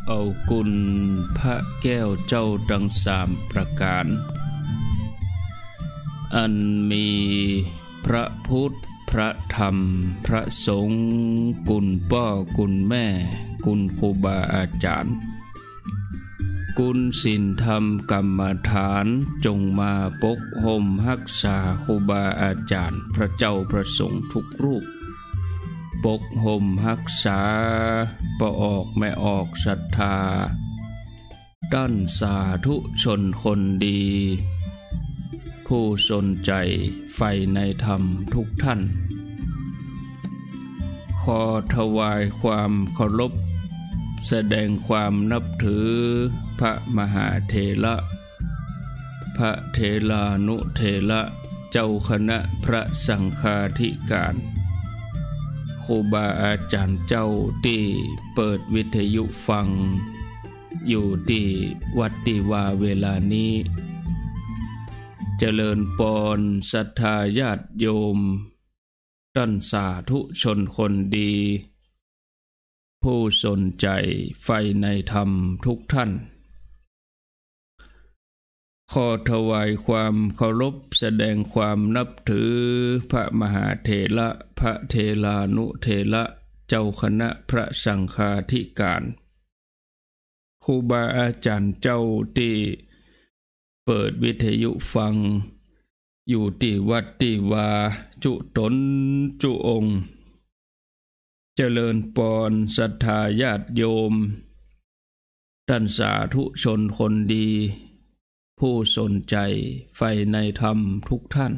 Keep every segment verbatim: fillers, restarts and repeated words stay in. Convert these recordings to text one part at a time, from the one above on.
เอากุลพระแก้วเจ้าดังสามประการอันมีพระพุทธพระธรรมพระสงฆ์กุลพ่อกุลแม่กุลครูบาอาจารย์กุลศีลธรรมกรรมฐานจงมาปกห่มรักษาครูบาอาจารย์พระเจ้าพระสงฆ์ทุกรูปปกห่มรักษาปออกไม่ออกศรัทธาด้านสาธุชนคนดีผู้สนใจใฝ่ในธรรมทุกท่านขอถวายความเคารพแสดงความนับถือพระมหาเถระพระเถรานุเถระเจ้าคณะพระสังฆาธิการครูบาอาจารย์เจ้าที่เปิดวิทยุฟังอยู่ที่วัดติวาเวลานี้เจริญปอนศรัทธาญาติโยมท่านสาธุชนคนดีผู้สนใจใฝ่ในธรรมทุกท่านขอถวายความเคารพแสดงความนับถือพระมหาเถระพระเถรานุเถระเจ้าคณะพระสังฆาธิการครูบาอาจารย์เจ้าที่เปิดวิทยุฟังอยู่ที่วัดที่วาจุตนจุองค์เจริญปอนศรัทธาญาติโยมท่านสาธุชนคนดีผู้สนใจใฝ่ในธรรมทุกท่าน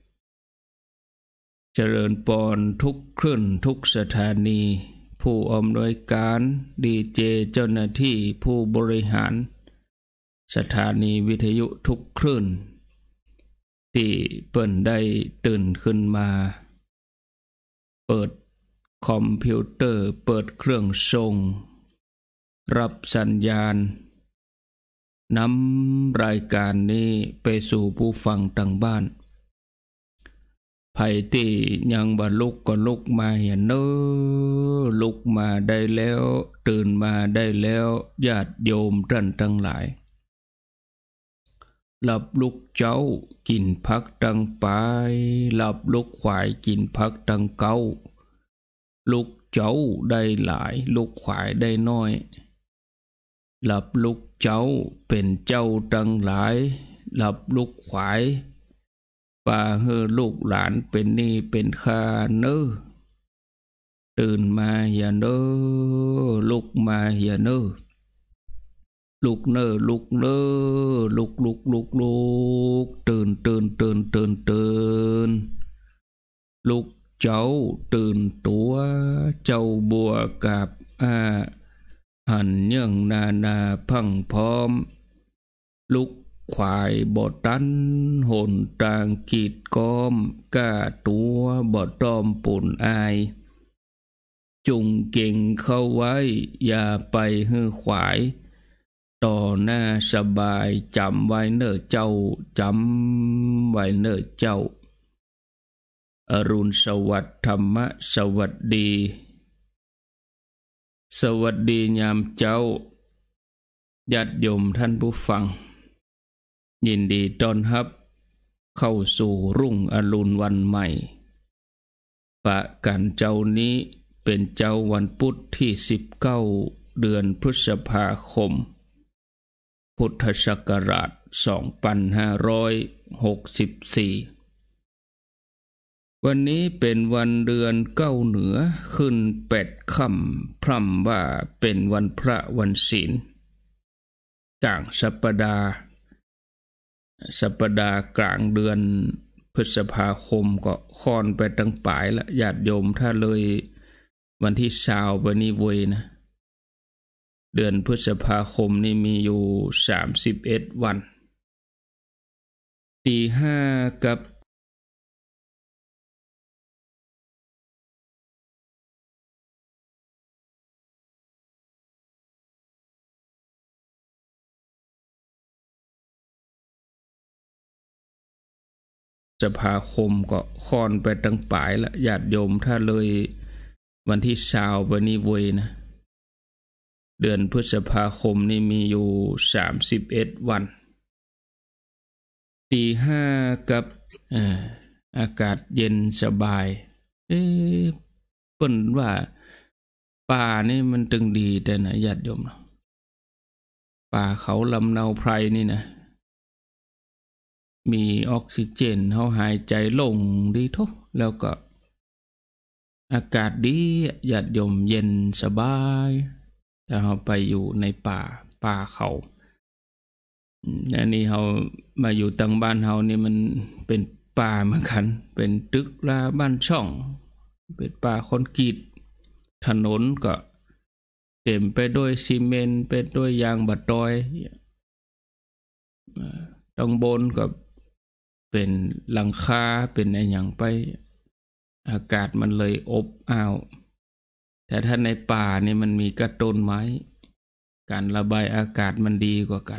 เจริญปอนทุกคลื่นทุกสถานีผู้อำนวยการดีเจเจ้าหน้าที่ผู้บริหารสถานีวิทยุทุกคลื่นที่เปิ้นได้ตื่นขึ้นมาเปิดคอมพิวเตอร์เปิดเครื่องส่งรับสัญญาณนำรายการนี้ไปสู่ผู้ฟังทางบ้านไผที่ยังบ่ลุกก็ลุกมาอย่าเน้อลุกมาได้แล้วตื่นมาได้แล้วญาติโยมท่านทั้งหลายหลับลุกเจ้ากินพักตังปายหลับลุกควายกินพักตังเก้าลุกเจ้าได้หลายลุกควายได้น้อยหลับลุกเจ้าเป็นเจ้าตังหลายหลับลุกควายป่าเฮอลูกหลานเป็นนี่เป็นข้าเน้อตื่นมาอย่าเน้อลุกมาอย่าเน้อลุกเน้อลุกเน้อลุกลุกลุกลุกตื่นตื่นตื่นตื่นตื่นลุกเจ้าตื่นตัวเจ้าบัวกับอาหันยังนานาพังพร้อมลุกควายบ่ตันหนตางกีดก้อมก้าตัวบ่ต้อมปุ่นอายจุงเก่งเข้าไว้อย่าไปฮือขวายต่อหน้าสบายจำไว้เน้อเจ้าจำไว้เน้อเจ้าอรุณสวัสดิ์ธรรมะสวัสดีสวัสดียามเจ้าญาติโยมท่านผู้ฟังยินดีต้อนรับเข้าสู่รุ่งอรุณวันใหม่ปะกันเจ้านี้เป็นเจ้าวันพุธที่สิบเก้าเดือนพฤษภาคมพุทธศักราชสองพันห้าร้อยหกสิบสี่วันนี้เป็นวันเดือนเก้าเหนือขึ้นแปดค่ำพร่ำว่าเป็นวันพระวันศีลกลางสัปดาห์สัปดาห์กลางเดือนพฤษภาคมก็ค่อนไปตั้งปลายละญาติโยมถ้าเลยวันที่สาวไปนี่เวยนะเดือนพฤษภาคมนี่มีอยู่สามสิบเอ็ดวันตีห้ากับพฤษภาคมก็ค่อนไปตั้งปลายละญาติโยมถ้าเลยวันที่สาวไปนี่เวยนะเดือนพฤษภาคมนี่มีอยู่สามสิบเอ็ดวันตีห้ากับเอ่ออากาศเย็นสบายเอ๊ะเปิ้นว่าป่านี่มันตึงดีแต่นะญาติโยมเนาะป่าเขาลำเนาไพรนี่นะมีออกซิเจนเฮาหายใจลงดีทุกแล้วก็อากาศดีญาติโยมเย็นสบายแต่เฮาไปอยู่ในป่าป่าเขาอันนี้เฮามาอยู่ตังบ้านเฮานี่มันเป็นป่าเหมือนกันเป็นตึกราบ้านช่องเป็นป่าคอนกรีตถนนก็เต็มไปด้วยซีเมนต์ไปด้วยยางบัดดอยตรงบนก็เป็นหลังคาเป็นอะไรอย่างไปอากาศมันเลยอบอ้าวแต่ถ้าในป่านี่มันมีกระต้นไม้การระบายอากาศมันดีกว่ากัน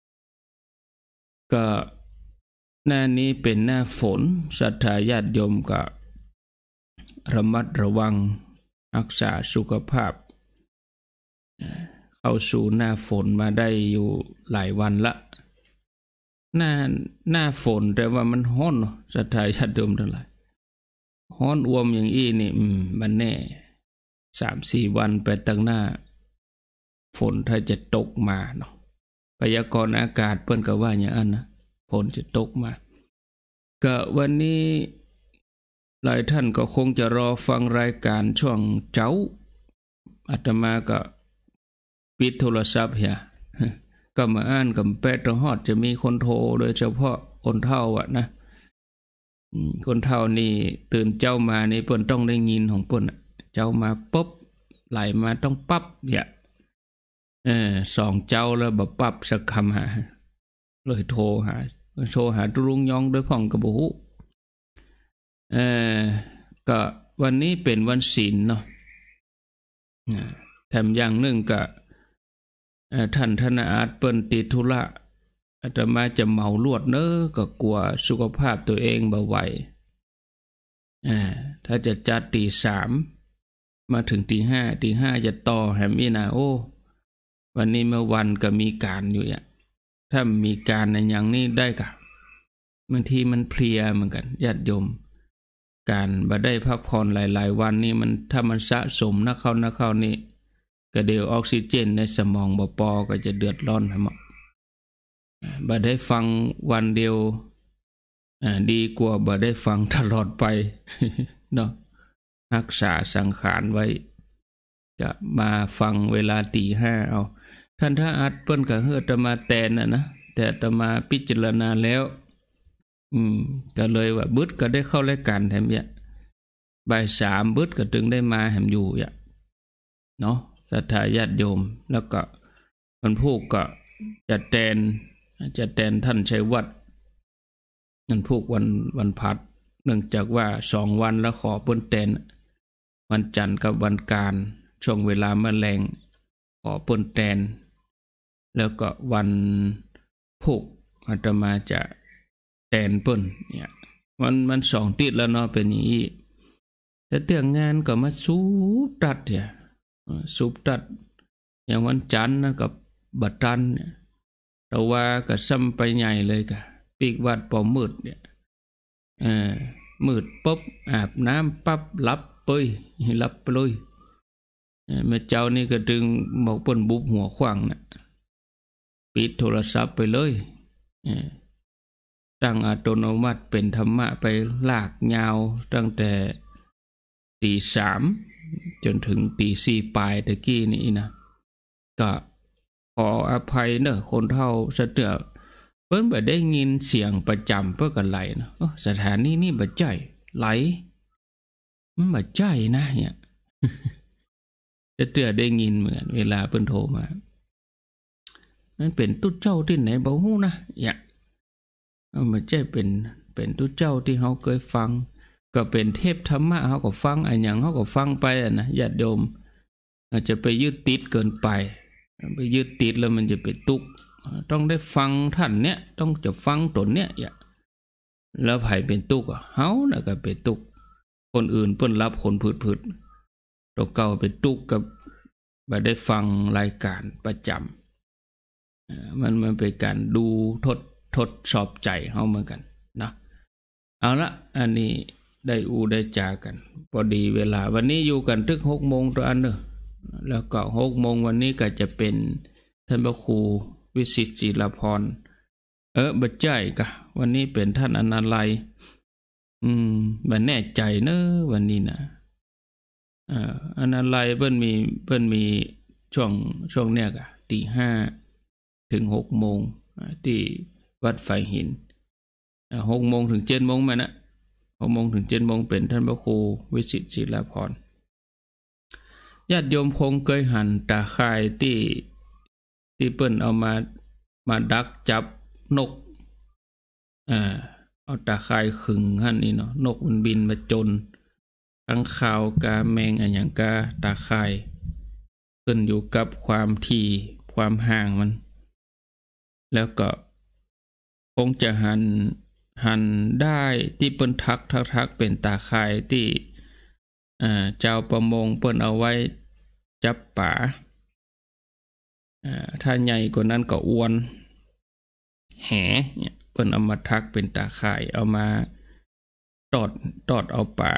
ก็หน้านี้เป็นหน้าฝนศรัทธาญาติโยมก็ระมัดระวังรักษาสุขภาพเข้าสู่หน้าฝนมาได้อยู่หลายวันละหน้าหน้าฝนแต่ว่ามันร้อนศรัทธาญาติโยมทั้งหลายร้อนอวมอย่างอี้นี่อืมมันแน่ สามสี่ วันไปตั้งหน้าฝนถ้าจะตกมาเนาะพยากรณ์อากาศเปิ้นก็ว่าอย่างนั้นนะฝนจะตกมาก็วันนี้หลายท่านก็คงจะรอฟังรายการช่วงเจ้าอาตมาก็ปิดโทรศัพท์เหียก็มาอ่านกับแปดฮอดจะมีคนโทรโดยเฉพาะคนเฒ่าอ่ะนะคนเฒ่านี่ตื่นเจ้ามานี่เปิ้นต้องได้ยินของเปิ้นเจ้ามาปุ๊บไหลมาต้องปั๊บเนี่ยเออสองเจ้าแล้วบ่ปั๊บสักคำหาเลยโทรหาโทรหาตุลุงยองด้วยพ่องก็บ่ฮู้เออก็วันนี้เป็นวันศีลเนาะแถมอย่างหนึ่งก็ท่านธนาอาจเปิ้นติดธุระอาตมาจะเมาลวดเนอะก็กลัวสุขภาพตัวเองบ่ไหวอ่าถ้าจะจัดตีสามมาถึงตีห้าตีห้าจะต่อแหมอีนาโอวันนี้เมื่อวันก็มีการอยู่อ่ะถ้ามีการในอย่างนี้ได้กะบางทีมันเพลียเหมือนกันญาติโยมการบ่ได้พักผ่อนหลายๆวันนี้มันถ้ามันสะสมนักเข้านักเข้านี่ก็เดี๋ยวออกซิเจนในสมองบ่พอก็จะเดือดร้อนให้หมดบ่ได้ฟังวันเดียวดีกว่าบ่ได้ฟังตลอดไปเนาะรักษาสังขารไว้จะมาฟังเวลาตีห้าเอาท่านถ้าอัดเปิ้นก็เฮือตมาแตนน่ะนะแต่ตมาพิจารณาแล้วอืมก็เลยว่าบึดก็ได้เข้ารายการแถมเนี่ยบ่ายสามบึดก็ถึงได้มาแหมอยู่อ่ะเนาะศรัทธาญาติโยมแล้วก็มันพูกก็จะแตนจะแตนท่านชัยวัฒน์นั่นพูกวันวันพัดเนื่องจากว่าสองวันแล้วขอเปิ้นแตนวันจันทร์กับวันการช่วงเวลาแมลงขอเปิ้นแตนแล้วก็วันพูกอาตมาจะแตนเปิ้นเนี่ยมันมันสองติดแล้วเนาะเป็นอย่างนี้แต่เรื่องงานก็มาสูบตัดเนี่ยสูบตัดอย่างวันจันทร์นะกับบัดตันเนี่ยแต่ว่าก็ซ้ำไปใหญ่เลยกะปีกวัดปอมืดเนี่ยเออมืดปุ๊บอาบน้ำปั๊บหลับไปหลับไปเลยแม่เจ้านี่ก็ดึงบอกเปิ้นบุบหัวขว้างน่ะปิดโทรศัพท์ไปเลยตั้งอัตโนมัติเป็นธรรมะไปลากยาวตั้งแต่ตีสามจนถึงตีสี่ปลายตะกี้นี่นะก็ขออภัยเนอะคนเฒ่าซะเถอะเพิ่นบ่ได้ยินเสียงประจำเพิ่นก็ไหลนะสถานีนี้บ่ใจไหลมันบ่ใจนะเนี่ยจะเตือได้ยินเหมือนเวลาเพิ่นโทรมามันเป็นตุ๊เจ้าที่ไหนบ่ฮู้นะเนี่ยมันจะเป็นเป็นตุ๊เจ้าที่เฮาเคยฟังก็เป็นเทพธรรมะเฮาก็ฟังอันหยังเฮาก็ฟังไปอ่ะนะญาติโยมอาจจะไปยึดติดเกินไปไปยึดติดแล้วมันจะเป็นทุกข์ต้องได้ฟังท่านเนี้ยต้องจะฟังตนเนี้ยอย่าแล้วไผเป็นทุกข์อ่ะเฮาน่ะก็เป็นทุกข์คนอื่นเพิ่นรับคนพืดๆตัวเก่าเป็นทุกข์กับบ่ได้ฟังรายการประจำมันมันเป็นการดูทดทดสอบใจเฮาเหมือนกันนะเอาละอันนี้ได้อูได้จากันพอดีเวลาวันนี้อยู่กันถึง หกโมงตัวอันเด้อแล้วก็ หกโมงวันนี้ก็จะเป็นท่านพระครูวิสิตจิรพรเออบ่ใจกะวันนี้เป็นท่านอนาลัยอืมบ่แน่ใจเนอะวันนี้นะเอ่ออนาลัยเพิ่นมีเพิ่นมีช่วงช่วงเนี้ยกะตีห้าถึง หกโมงที่วัดไฟหินหกโมงถึงเจ็ดโมงแม่นะหกโมงถึงเจ็ดโมงเป็นท่านพระครูวิสิตจิรพรญาติโยมคงเคยหันตาข่ายที่ที่เปิ้นเอามามาดักจับนกอ่าเอาตาข่ายขึงหั่นนี่เนาะนกมันบินมาจนค้างคาวกาแมงอันหยังกาตาข่ายขึ้นอยู่กับความถี่ความห่างมันแล้วก็คงจะหันหันได้ที่เปิ้นทักทักทักเป็นตาข่ายที่อ่าเจ้าประมงเปิ้นเอาไว้จับป่าอ่าถ้าใหญ่กว่านั้นก็อวนแหเนี่ยเปิ้นเอามาทักเป็นตาข่ายเอามาตอดตอดเอาป่า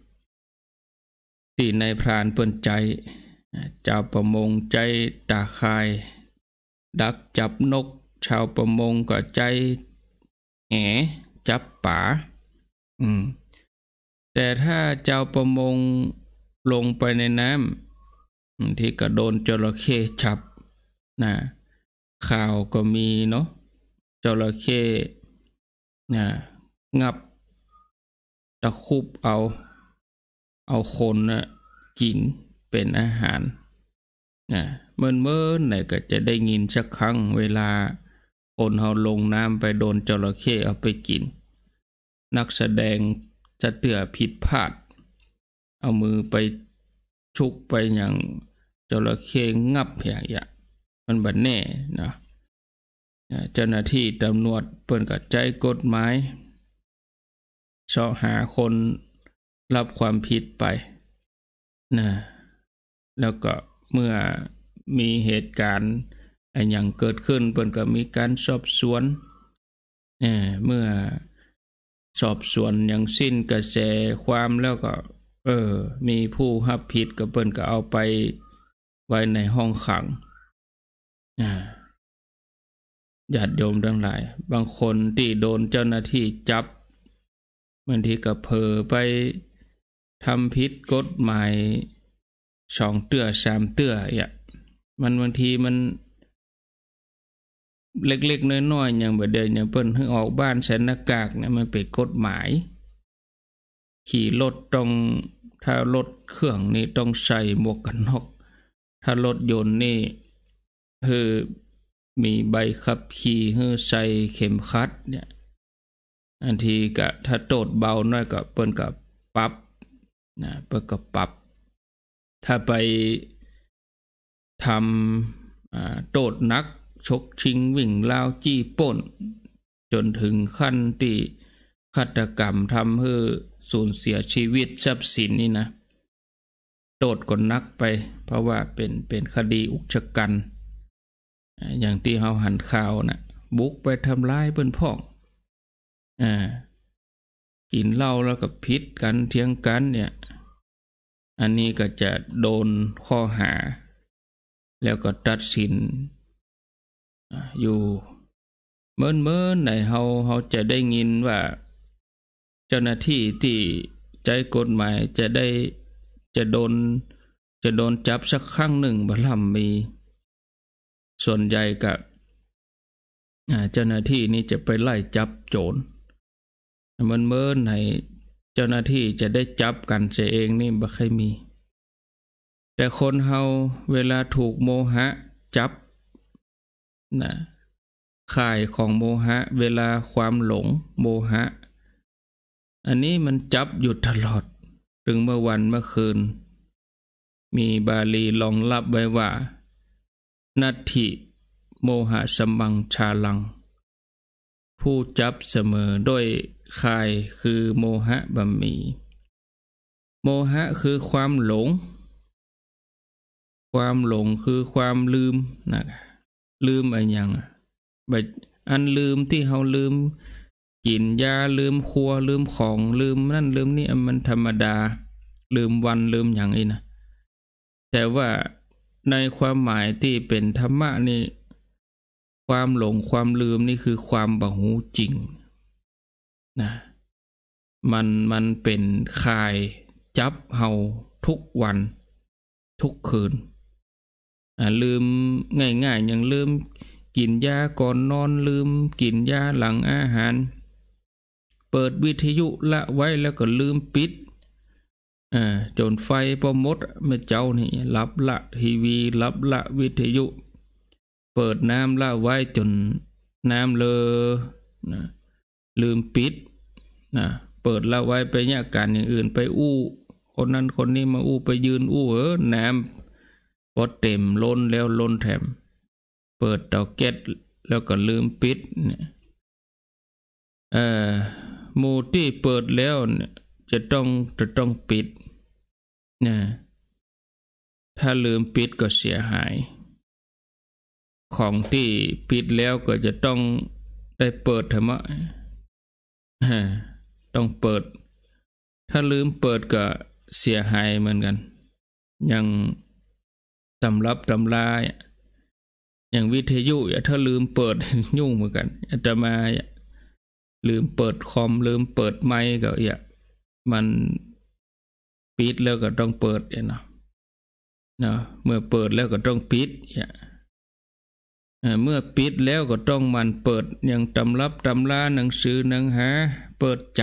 ที่ในพรานเปิ้นใจเจ้าประมงใจตาข่ายดักจับนกชาวประมงก็ใจแหจับป่าอืมแต่ถ้าเจ้าประมงลงไปในน้ำที่ก็โดนจระเข้จับนะข่าวก็มีเนาะจระเข้นะงับตะคุบเอาเอาคนน่ะกินเป็นอาหารนะเมื่อๆไหนก็จะได้ยินสักครั้งเวลาคนเฮาลงน้ำไปโดนจระเข้เอาไปกินนักแสดงจะเตือผิดพลาดเอามือไปชุกไปอย่างจระเข้งับอย่างเงี้ยมันบ่แน่นะเจ้าหน้าที่ตำรวจเปิ้นก็ใจกฎหมายเสาะหาคนรับความผิดไปนะแล้วก็เมื่อมีเหตุการณ์อันหยังเกิดขึ้นเปิ้นก็มีการสอบสวนเอ่อเมื่อสอบสวนอย่างสิ้นกระแสความแล้วก็เออมีผู้รับผิดก็เปิ้นก็เอาไปไว้ในห้องขังอ่าญาติโยมทั้งหลายบางคนที่โดนเจ้าหน้าที่จับบางทีก็เผลอไปทำผิดกฎหมายสองเตื้อสามเตื้อเนี่ยมันบางทีมันเล็กๆน้อยๆอย่างบ่ได้อย่างเปิ้นให้ออกบ้านใส่หน้ากากเนี่ยมันเป็นกฎหมายขี่รถต้องถ้ารถเครื่องนี่ต้องใส่หมวกกันน็อกถ้ารถยนต์นี่คือมีใบขับขี่ให้ใส่เข็มขัดเนี่ยอันทีก็ถ้าโทษเบาน้อยก็เปิ้นก็ปรับนะเปิ้นก็ปรับถ้าไปทำอ่าโทษหนักชกชิงวิ่งราวจี้ป้นจนถึงขั้นที่ฆาตกรรมทำให้สูญเสียชีวิตทรัพย์สินนี่นะโทษก็หนักไปเพราะว่าเป็นเป็นคดีอุกชะกันอย่างที่เฮาหันข่าวน่ะบุกไปทำลายเพิ่นพ้องอ่ากินเหล้าแล้วก็พิษกันเถียงกันเนี่ยอันนี้ก็จะโดนข้อหาแล้วก็ตัดสินอยู่เมื่อๆไหนเฮาเฮาจะได้ยินว่าเจ้าหน้าที่ที่ใจกฎหมายจะได้จะโดนจะโดนจับสักครั้งหนึ่งบ่ล่ำมีส่วนใหญ่ก็เจ้าหน้าที่นี่จะไปไล่จับโจรมันเมื่อไหนเจ้าหน้าที่จะได้จับกันเสียเองนี่บ่ค่อยมีแต่คนเฮาเวลาถูกโมหะจับนะข่ายของโมหะเวลาความหลงโมหะอันนี้มันจับอยู่ตลอดถึงเมื่อวันเมื่อคืนมีบาลีรองรับไว้ว่านัตถิโมหะสมังชาลังผู้จับเสมอด้วยข่ายคือโมหะบำมีโมหะคือความหลงความหลงคือความลืมนะลืมอะไรอย่างแบบอันลืมที่เฮาลืมกินยาลืมครัวลืมของลืมนั่นลืมนี่มันธรรมดาลืมวันลืมอย่างนี้นะแต่ว่าในความหมายที่เป็นธรรมะนี่ความหลงความลืมนี่คือความบ่หูจริงนะมันมันเป็นข่ายจับเฮาทุกวันทุกคืนอ่าลืมง่ายๆอย่างลืมกินยาก่อนนอนลืมกินยาหลังอาหารเปิดวิทยุละไว้แล้วก็ลืมปิดอ่าจนไฟพอหมดเมื่อเจ้านี่รับละทีวีรับละวิทยุเปิดน้ำละไว้จนน้ำเลอนะลืมปิดนะเปิดละไว้ไปเนี่ยการอย่างอื่นไปอู้คนนั้นคนนี้มาอู้ไปยืนอู้เออน้ำพอเต็มล้นแล้วล้นแถมเปิดเตาแก๊สแล้วก็ลืมปิดเนี่ยเอ่อหมู่ที่เปิดแล้วเนี่ยจะต้องจะต้องปิดนะถ้าลืมปิดก็เสียหายของที่ปิดแล้วก็จะต้องได้เปิดธรรมะต้องเปิดถ้าลืมเปิดก็เสียหายเหมือนกันอย่างตำรับตำราอย่างวิทยุถ้าลืมเปิดยุ่งเหมือนกันอาตมาลืมเปิดคอมลืมเปิดไมค์ก็อย่ามันปิดแล้วก็ต้องเปิดเนาะเนาะเมื่อเปิดแล้วก็ต้องปิดอย่าเมื่อปิดแล้วก็ต้องมันเปิดอย่างตำรับตำราหนังสือหนังหาเปิดใจ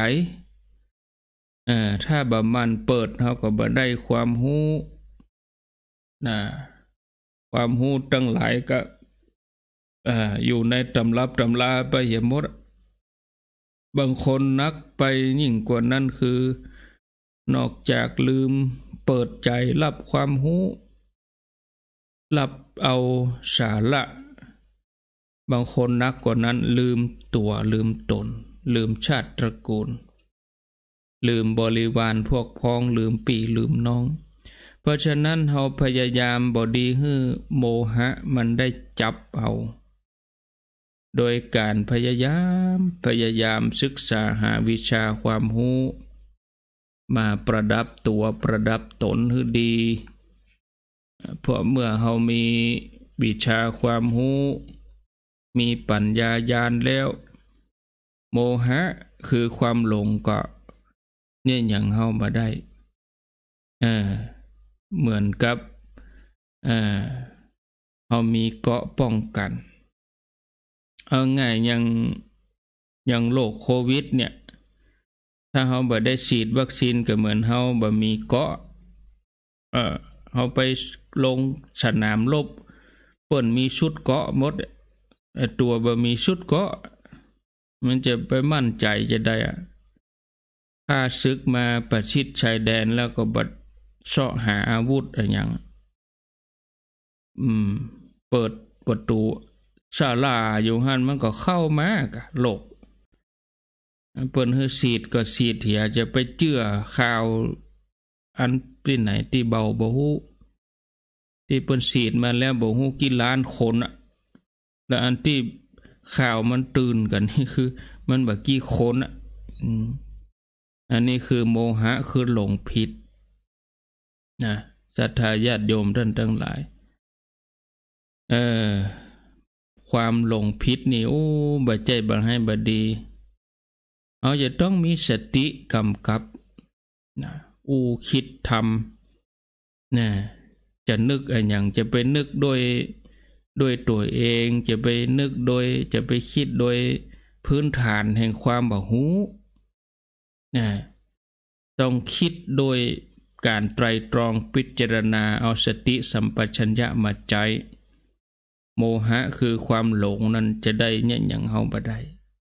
ถ้าบ่มันเปิดเขาก็บ่ได้ความรู้นะความรู้ตั้งหลายก็อยู่ในตำรับตำราไปอย่าหมดบางคนนักไปยิ่งกว่านั้นคือนอกจากลืมเปิดใจรับความรู้รับเอาสาระบางคนนักกว่านั้นลืมตัวลืมตนลืมชาติตระกูลลืมบริวารพวกพ้องลืมปีลืมน้องเพราะฉะนั้นเฮาพยายามบ่ดีให้โมหะมันได้จับเอาโดยการพยายามพยายามศึกษาหาวิชาความรู้มาประดับตัวประดับตนให้ดีเพราะเมื่อเฮามีวิชาความรู้มีปัญญาญาณแล้วโมหะคือความหลงก็เนี่ยอย่างเฮามาได้เออเหมือนกับเออเฮามีเกราะป้องกันเอาง่ายอย่างอย่างโรคโควิดเนี่ยถ้าเฮาบ่ได้ฉีดวัคซีนก็เหมือนเฮาบ่มีเกราะเออเฮาไปลงสนามรบเปิ้นมีชุดเกราะหมดตัวบ่มีชุดเกราะมันจะไปมั่นใจจะได้อ่ะถ้าศึกมาประชิดชายแดนแล้วก็บัดเสาะหาอาวุธอะไรอย่างอืมเปิดประตูศาลาอยู่หั่นมันก็เข้ามากะโลกเปิ้นให้ฉีดก็ฉีดเถียจะไปเจื้อข่าวอันที่ไหนที่เบาบ่ฮู้ที่เปิ้นฉีดมาแล้วบ่ฮู้กี่ล้านคนอ่ะแล้วอันที่ข่าวมันตื่นกันนี่คือมันบ่กี่คนอ่ะอืมอันนี้คือโมหะคือหลงผิดนะศรัทธาญาติโยมท่านทั้งหลายเออความหลงผิดนี่โอ้บ่ใจบ่ให้บ่ดีเอาจะต้องมีสติกำกับนะอูคิดทำนะจะนึกอะไรอย่างจะไปนึกโดยโดยตัวเองจะไปนึกโดยจะไปคิดโดยพื้นฐานแห่งความบ่ฮู้นะต้องคิดโดยการไตรตรองพิจารณาเอาสติสัมปชัญญะมาใจโมหะคือความหลงนั้นจะได้เนี่ยอย่างเฮาบ่ได้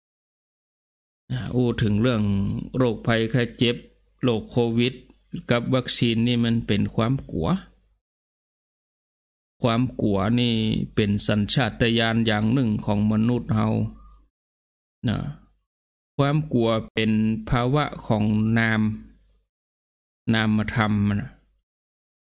อู้ถึงเรื่องโรคภัยไข้เจ็บโรคโควิดกับวัคซีนนี่มันเป็นความกลัวความกลัวนี่เป็นสัญชาตญาณอย่างหนึ่งของมนุษย์เฮานะความกลัวเป็นภาวะของนามนามธรรมนะ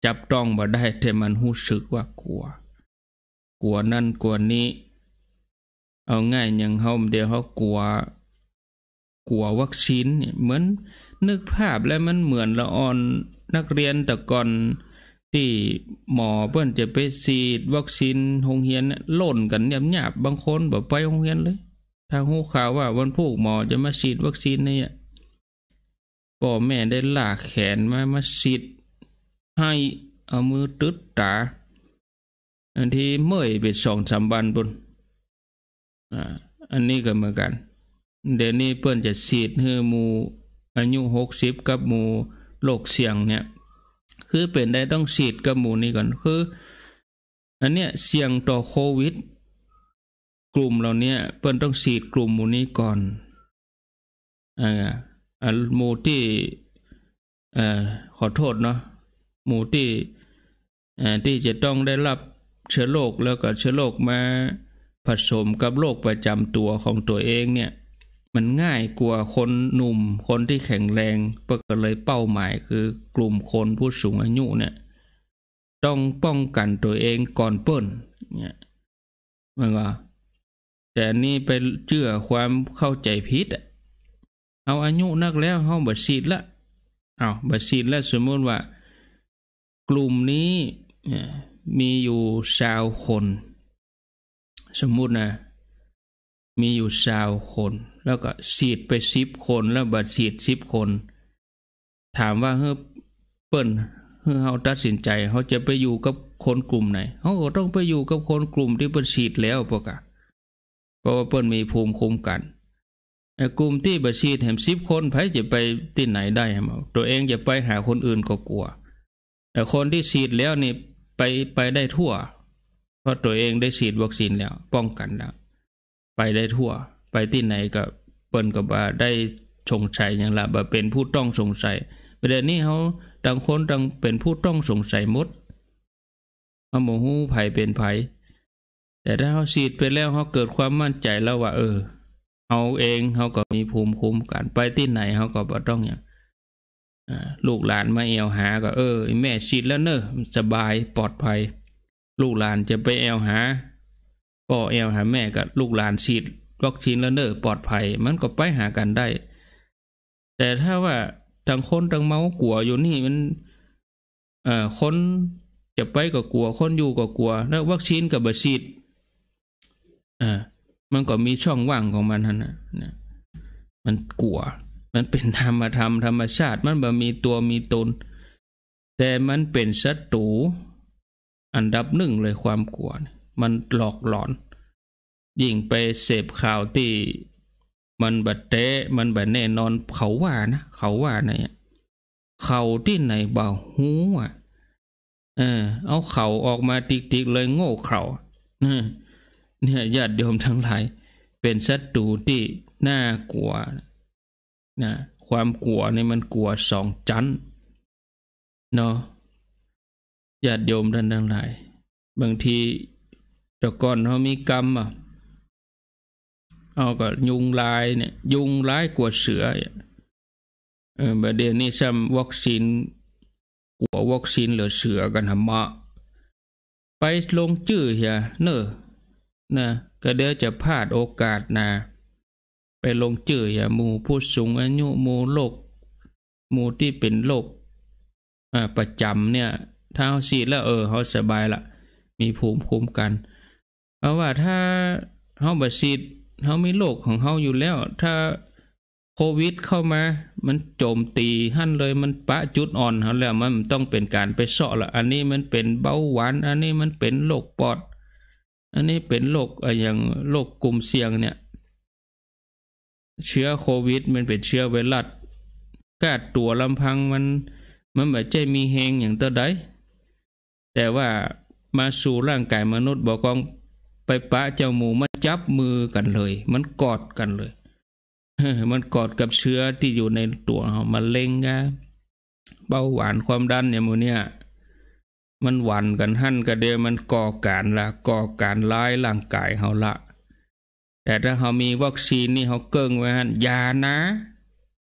จับต้องบ่ได้แต่มันรู้สึกว่ากลัวกลัวนั่นกลัวนี้เอาง่ายอย่างเฮาเดี๋ยวเฮากลัวกลัววัคซีนเนี่ยเหมือนนึกภาพแล้วมันเหมือนละอ่อนนักเรียนแต่ก่อนที่หมอเพิ่นจะไปฉีดวัคซีนโรงเรียนโล่นกันหยาบๆบางคนบ่ไปโรงเรียนเลยถ้าฮู้ข่าวว่าวันพุธหมอจะมาฉีดวัคซีนเนี่ยพ่อแม่ได้ลากแขนมามาฉีดให้เอามือตึดตาอันที่เมื่อยไป สองสาม วันพุ่นอ่าอันนี้ก็เหมือนกันเดี๋ยวนี้เพิ่นจะฉีดให้หมู่อายุหกสิบกับหมู่โรคเสี่ยงเนี่ยคือเป็นได้ต้องฉีดกับหมู่นี้ก่อนคืออันเนี้ยเสี่ยงต่อโควิดกลุ่มเหล่านี้เพิ่นต้องฉีดกลุ่มหมู่นี้ก่อนอ่าอันหมู่ที่เอ่อขอโทษเนาะหมู่ที่เอ่อที่จะต้องได้รับเชื้อโรคแล้วก็เชื้อโรคมาผสมกับโรคประจำตัวของตัวเองเนี่ยมันง่ายกว่าคนหนุ่มคนที่แข็งแรงเปิดก็เลยเป้าหมายคือกลุ่มคนผู้สูงอายุเนี่ยต้องป้องกันตัวเองก่อนเปิ้นเนี่ยมันว่าแต่นี่ไปเชื่อความเข้าใจผิดเอาอายุนักแล้วเฮาบ่ฉีดละอ้าวบ่ฉีดแล้วสมมุติว่ากลุ่มนี้มีอยู่ยี่สิบคนสมมุตินะมีอยู่ยี่สิบคนแล้วก็ฉีดไปสิบคนแล้วบัดฉีดสิบคนถามว่าเฮ้อเปิ้นเฮ้อเฮาตัดสินใจเฮาจะไปอยู่กับคนกลุ่มไหนเฮาก็ต้องไปอยู่กับคนกลุ่มที่เปิ้นฉีดแล้วปกะเพราะว่าเปิ้นมีภูมิคุ้มกันไอ้กลุ่มที่บ่ฉีดแถมสิบคนไผจะไปที่ไหนได้ฮะตัวเองจะไปหาคนอื่นก็กลัวแต่คนที่ฉีดแล้วนี่ไปไปได้ทั่วเพราะตัวเองได้ฉีดวัคซีนแล้วป้องกันแล้วไปได้ทั่วไปที่ไหนก็เปิ้นก็บ่ได้สงสัยหยังล่ะบ่เป็นผู้ต้องสงสัยประเด็นนี้เฮาต่างคนต่างเป็นผู้ต้องสงสัยหมดเฮาบ่ฮู้ไผเป็นไผแต่ถ้าเฮาฉีดไปแล้วเฮาเกิดความมั่นใจแล้วว่าเออเฮาเองเฮาก็มีภูมิคุ้มกันไปที่ไหนเฮาก็บ่ต้องหยังอ่าลูกหลานมาแอวหาก็เออแม่ฉีดแล้วเด้อสบายปลอดภัยลูกหลานจะไปแอวหาพ่อแอวหาแม่ก็ลูกหลานฉีดวัคซีนแล้วเด้อปลอดภัยมันก็ไปหากันได้แต่ถ้าว่าทั้งคนทั้งเมากลัวอยู่นี่มันเอ่อคนจะไปก็กลัวคนอยู่ก็กลัวแล้ววัคซีนก็บ่ฉีดอ่ามันก็มีช่องว่างของมันหั่นน่ะนะมันกลัวมันเป็นธรรมธรรมธรรมชาติมันบ่มีตัวมีตนแต่มันเป็นศัตรูอันดับหนึ่งเลยความกลัวมันหลอกหลอนยิ่งไปเสพข่าวที่มันบัดแท้มันบัดแน่นอนเขาว่านะเขาว่านะเขาที่ไหนบ่ฮู้อ่ะเออเอาเขาออกมาติกๆเลยโง่เขาเนี่ยญาติโยมทั้งหลายเป็นศัตรูที่น่ากลัวนะความกลัวนี่มันกลัวสองชั้นเนาะญาติโยมท่านทั้งหลายบางทีแต่ก่อนเฮามีกรรมอ่ะเอาก็ยุงลายเนี่ยยุงร้ายกว่าเสือเออบัดเดี๋ยวนี้ซ้ำวัคซีนกลัววัคซีนเหลือเสือกันหำมาไปลงชื่อเฮียเน้อนะก็เดี๋ยวจะพลาดโอกาสนะไปลงชื่อเฮียหมู่ผู้สูงอายุหมู่โรคหมู่ที่เป็นโรคอ่าประจำเนี่ยถ้าเฮาฉีดแล้วเออเฮาสบายละมีภูมิคุ้มกันเพราะว่าถ้าเฮาบ่ฉีดเฮามีโรคของเฮาอยู่แล้วถ้าโควิดเข้ามามันโจมตีหั่นเลยมันปะจุดอ่อนเฮาแล้วมันต้องเป็นการไปเซาะละอันนี้มันเป็นเบาหวานอันนี้มันเป็นโรคปอดอันนี้เป็นโรคอ่ะอย่างโรคกลุ่มเสี่ยงเนี่ยเชื้อโควิดมันเป็นเชื้อไวรัสกาดตัวลำพังมันมันบ่ใจมีแฮงหยังเท่าใดแต่ว่ามาสู่ร่างกายมนุษย์บ่กองไปปะเจ้าหมูมาจับมือกันเลยมันกอดกันเลยมันกอดกับเชื้อที่อยู่ในตัวเฮามะเร็งกะเบาหวานความดันเนี่ยหมู่เนี่ยมันหวันกันหั่นกะเดียวมันก่อการละก่อการร้ายร่างกายเฮาละแต่ถ้าเฮามีวัคซีนนี่เฮาเกิ้งไว้หั่นอย่านะ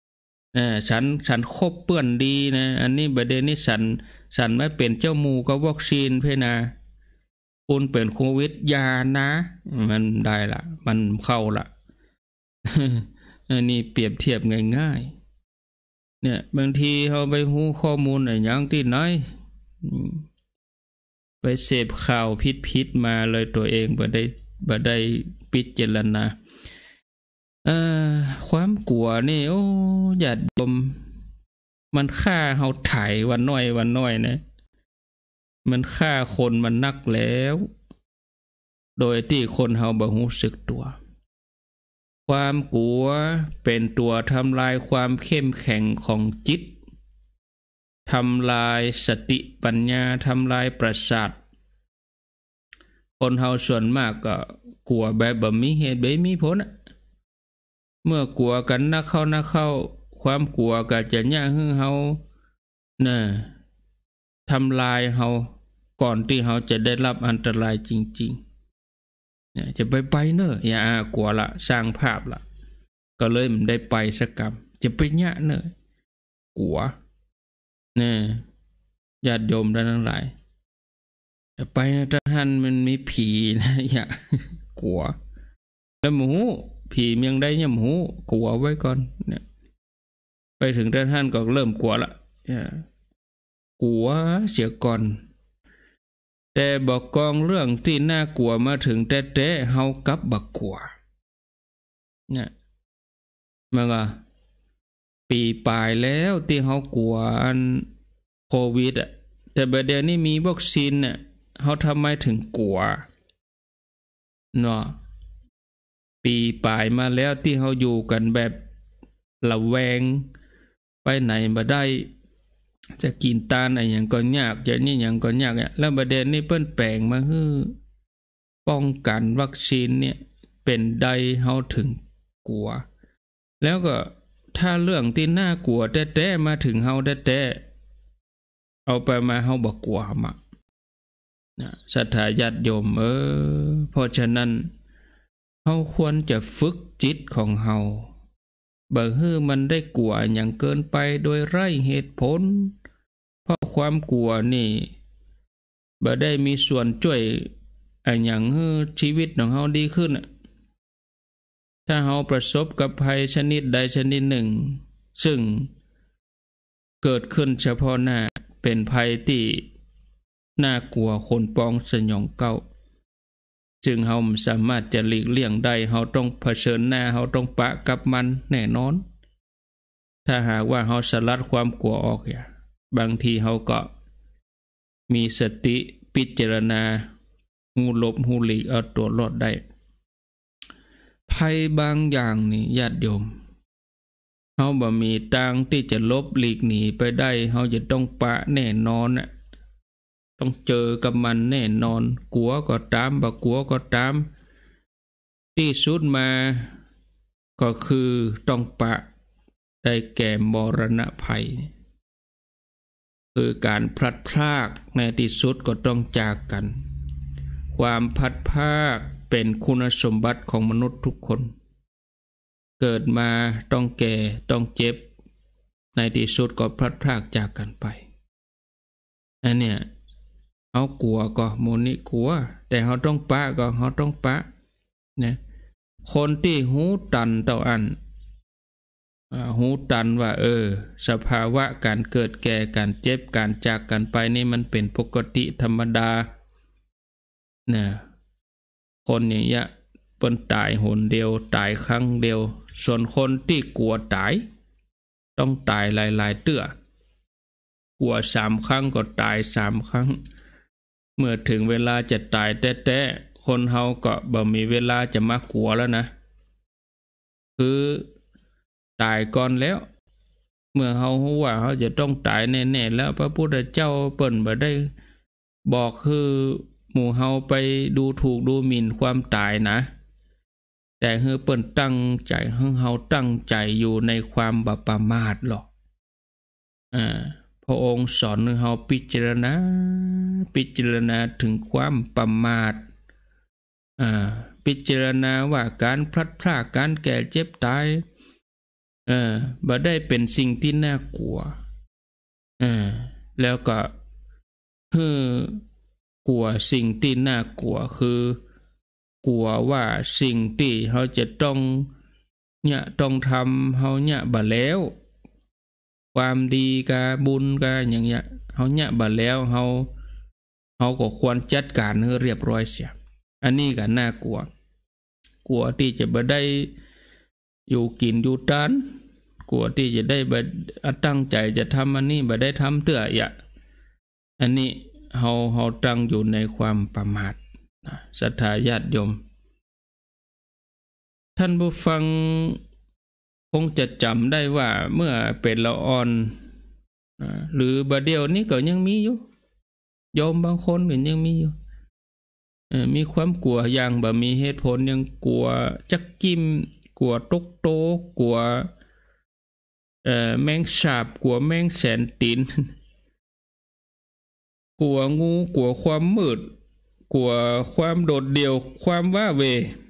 เออฉันฉันคบเปื้อนดีนะอันนี้ประเด็นนี้ฉันฉันไม่เป็นเจ้าหมูก็วัคซีนเพื่อนะคุณเป็นโควิดยานะมันได้ละมันเข้าละอันนี้เปรียบเทียบง่ายๆเนี่ยบางทีเขาไปหูข้อมูลอะไรอย่างที่น้อยไปเสพข่าวพิษๆมาเลยตัวเองบ่ได้บ่ได้พิจารณาเอ่อความกลัวนี่โอ้ญาติโยมมันฆ่าเฮาไถวันน้อยวันน้อยนะมันฆ่าคนมันนักแล้วโดยที่คนเฮาบ่รู้สึกตัวความกลัวเป็นตัวทำลายความเข้มแข็งของจิตทำลายสติปัญญาทำลายประสาทคนเฮาส่วนมากก็กลัวแบบบ่มีเหตุบ่มีผลเมื่อกลัวกันนักเข้านักเข้าความกลัวก็จะย่าให้เฮาน่ะทำลายเฮาก่อนที่เฮาจะได้รับอันตรายจริงๆเนี่ยจะไปไปเนอะอย่ากลัวละสร้างภาพละก็เลยมันได้ไปสักกรรมจะไปยะเนอะกลัวเนี่ยญาติโยมทั้งหลายจะไปทหารมันมีผีนะอย่ากลัวแล้วหมูผีเมียงได้เนี่ยหมูกลัวไว้ก่อนเนี่ยไปถึงท่านก็เริ่มกลัวละกลัวเสียก่อนแต่บอกกองเรื่องที่น่ากลัวมาถึงแต่แต่เฮากับบักกลัวเนี่ยมันก็ปีปลายแล้วที่เฮากลัวอันโควิดอ่ะแต่ประเดี๋ยวนี้มีวัคซีนเนี่ยเฮาทำไมถึงกลัวเนาะปีปลายมาแล้วที่เฮาอยู่กันแบบระแวงไปไหนบ่ได้จะกินตาลอะไรอย่างก็ยากอย่างนี้อย่างก็ยากเนี่ยแล้วประเด็นนี้เปิ้นแปลงมาฮื้อป้องกันวัคซีนเนี่ยเป็นใดเฮาถึงกลัวแล้วก็ถ้าเรื่องที่น่ากลัวแท้ๆมาถึงเฮาแท้ๆเอาไปมาเฮาบ่กลัวมานะศรัทธาญาติโยมเออเพราะฉะนั้นเฮาควรจะฝึกจิตของเฮาบ่ฮื้อมันได้กลัวอย่างเกินไปโดยไร้เหตุผลเพราะความกลัวนี่บ่ได้มีส่วนช่วยอันอย่างให้ชีวิตของเฮาดีขึ้นถ้าเฮาประสบกับภัยชนิดใดชนิดหนึ่งซึ่งเกิดขึ้นเฉพาะหน้าเป็นภัยที่น่ากลัวคนปองสยองเก้าจึงเฮาสามารถจะหลีกเลี่ยงได้เฮาต้องเผชิญหน้าเฮาต้องปะกับมันแน่นอนถ้าหากว่าเฮาสลัดความกลัวออกอย่าบางทีเฮาก็มีสติพิจารณาหูหลบหูหลีกเอาตัวรอดได้ภัยบางอย่างนี่ญาติโยมเฮาบ่มีทางที่จะลบหลีกหนีไปได้เฮาจะต้องปะแน่นอนน่ะต้องเจอกับมันแน่นอนกลัวก็ตามบ่กลัวก็ตามที่สุดมาก็คือต้องปะได้แก่มรณะภัยคือการพลัดพรากในที่สุดก็ต้องจากกันความพลัดพรากเป็นคุณสมบัติของมนุษย์ทุกคนเกิดมาต้องแก่ต้องเจ็บในที่สุดก็พลัดพรากจากกันไปอันเนี้ยเอากลัวก็โมนิกลัวแต่เขาต้องปะก็เขาต้องปะนะคนที่หูตันเต่าอันหูตันว่าเออสภาวะการเกิดแก่การเจ็บการจากกันไปนี่มันเป็นปกติธรรมดานะคนอย่างเงี้ยเปิ้นตายหนเดียวตายครั้งเดียวส่วนคนที่กลัวตายต้องตายหลายๆเตื้อกลัวสามครั้งก็ตายสามครั้งเมื่อถึงเวลาจะตายแท้ๆคนเฮาก็บ่มีเวลาจะมากลัวแล้วนะคือตายก่อนแล้วเมื่อเฮารู้ว่าเฮาจะต้องตายแน่ๆแล้วพระพุทธเจ้าเปิ้นบ่ได้บอกคือหมู่เฮาไปดูถูกดูหมิ่นความตายนะแต่เฮาเปิ้นตั้งใจให้เฮาตั้งใจอยู่ในความบ่ประมาทหรอกอ่าพระองค์สอนให้เฮาพิจารณาพิจารณาถึงความประมาทอ่าพิจารณาว่าการพลัดพรากการแก่เจ็บตายเออบ่ได้เป็นสิ่งที่น่ากลัวเออแล้วก็คือกลัวสิ่งที่น่ากลัวคือกลัวว่าสิ่งที่เขาจะต้องเนี่ยต้องทำเขาเนี่ยบ่แล้วความดีกาบุญกาอย่างเงี้ยเขาเนี่ยบ่แล้วเขาเขาก็ควรจัดการให้เรียบร้อยเสียอันนี้ก็น่ากลัวกลัวที่จะบ่ได้อยู่กินอยู่ทานกลัวที่จะได้บ่ตั้งใจจะทำอันนี้บ่ได้ทำเตื้ออย่าอันนี้เฮาเฮาตั้งอยู่ในความประมาทศรัทธาญาติโยมท่านผู้ฟังคงจะจำได้ว่าเมื่อเป็นละอ่อนหรือบัดเดียวนี้ก็ยังมีอยู่โยมบางคนก็ยังมีอยู่มีความกลัวอย่างบ่มีเหตุผลยังกลัวจักกิ้มกลัวตกโตกลัวเอ่อแมงสาบกลัวแมงแสนตีนกลัวงูกลัวความมืดกลัวความโดดเดี่ยวความว้าเหว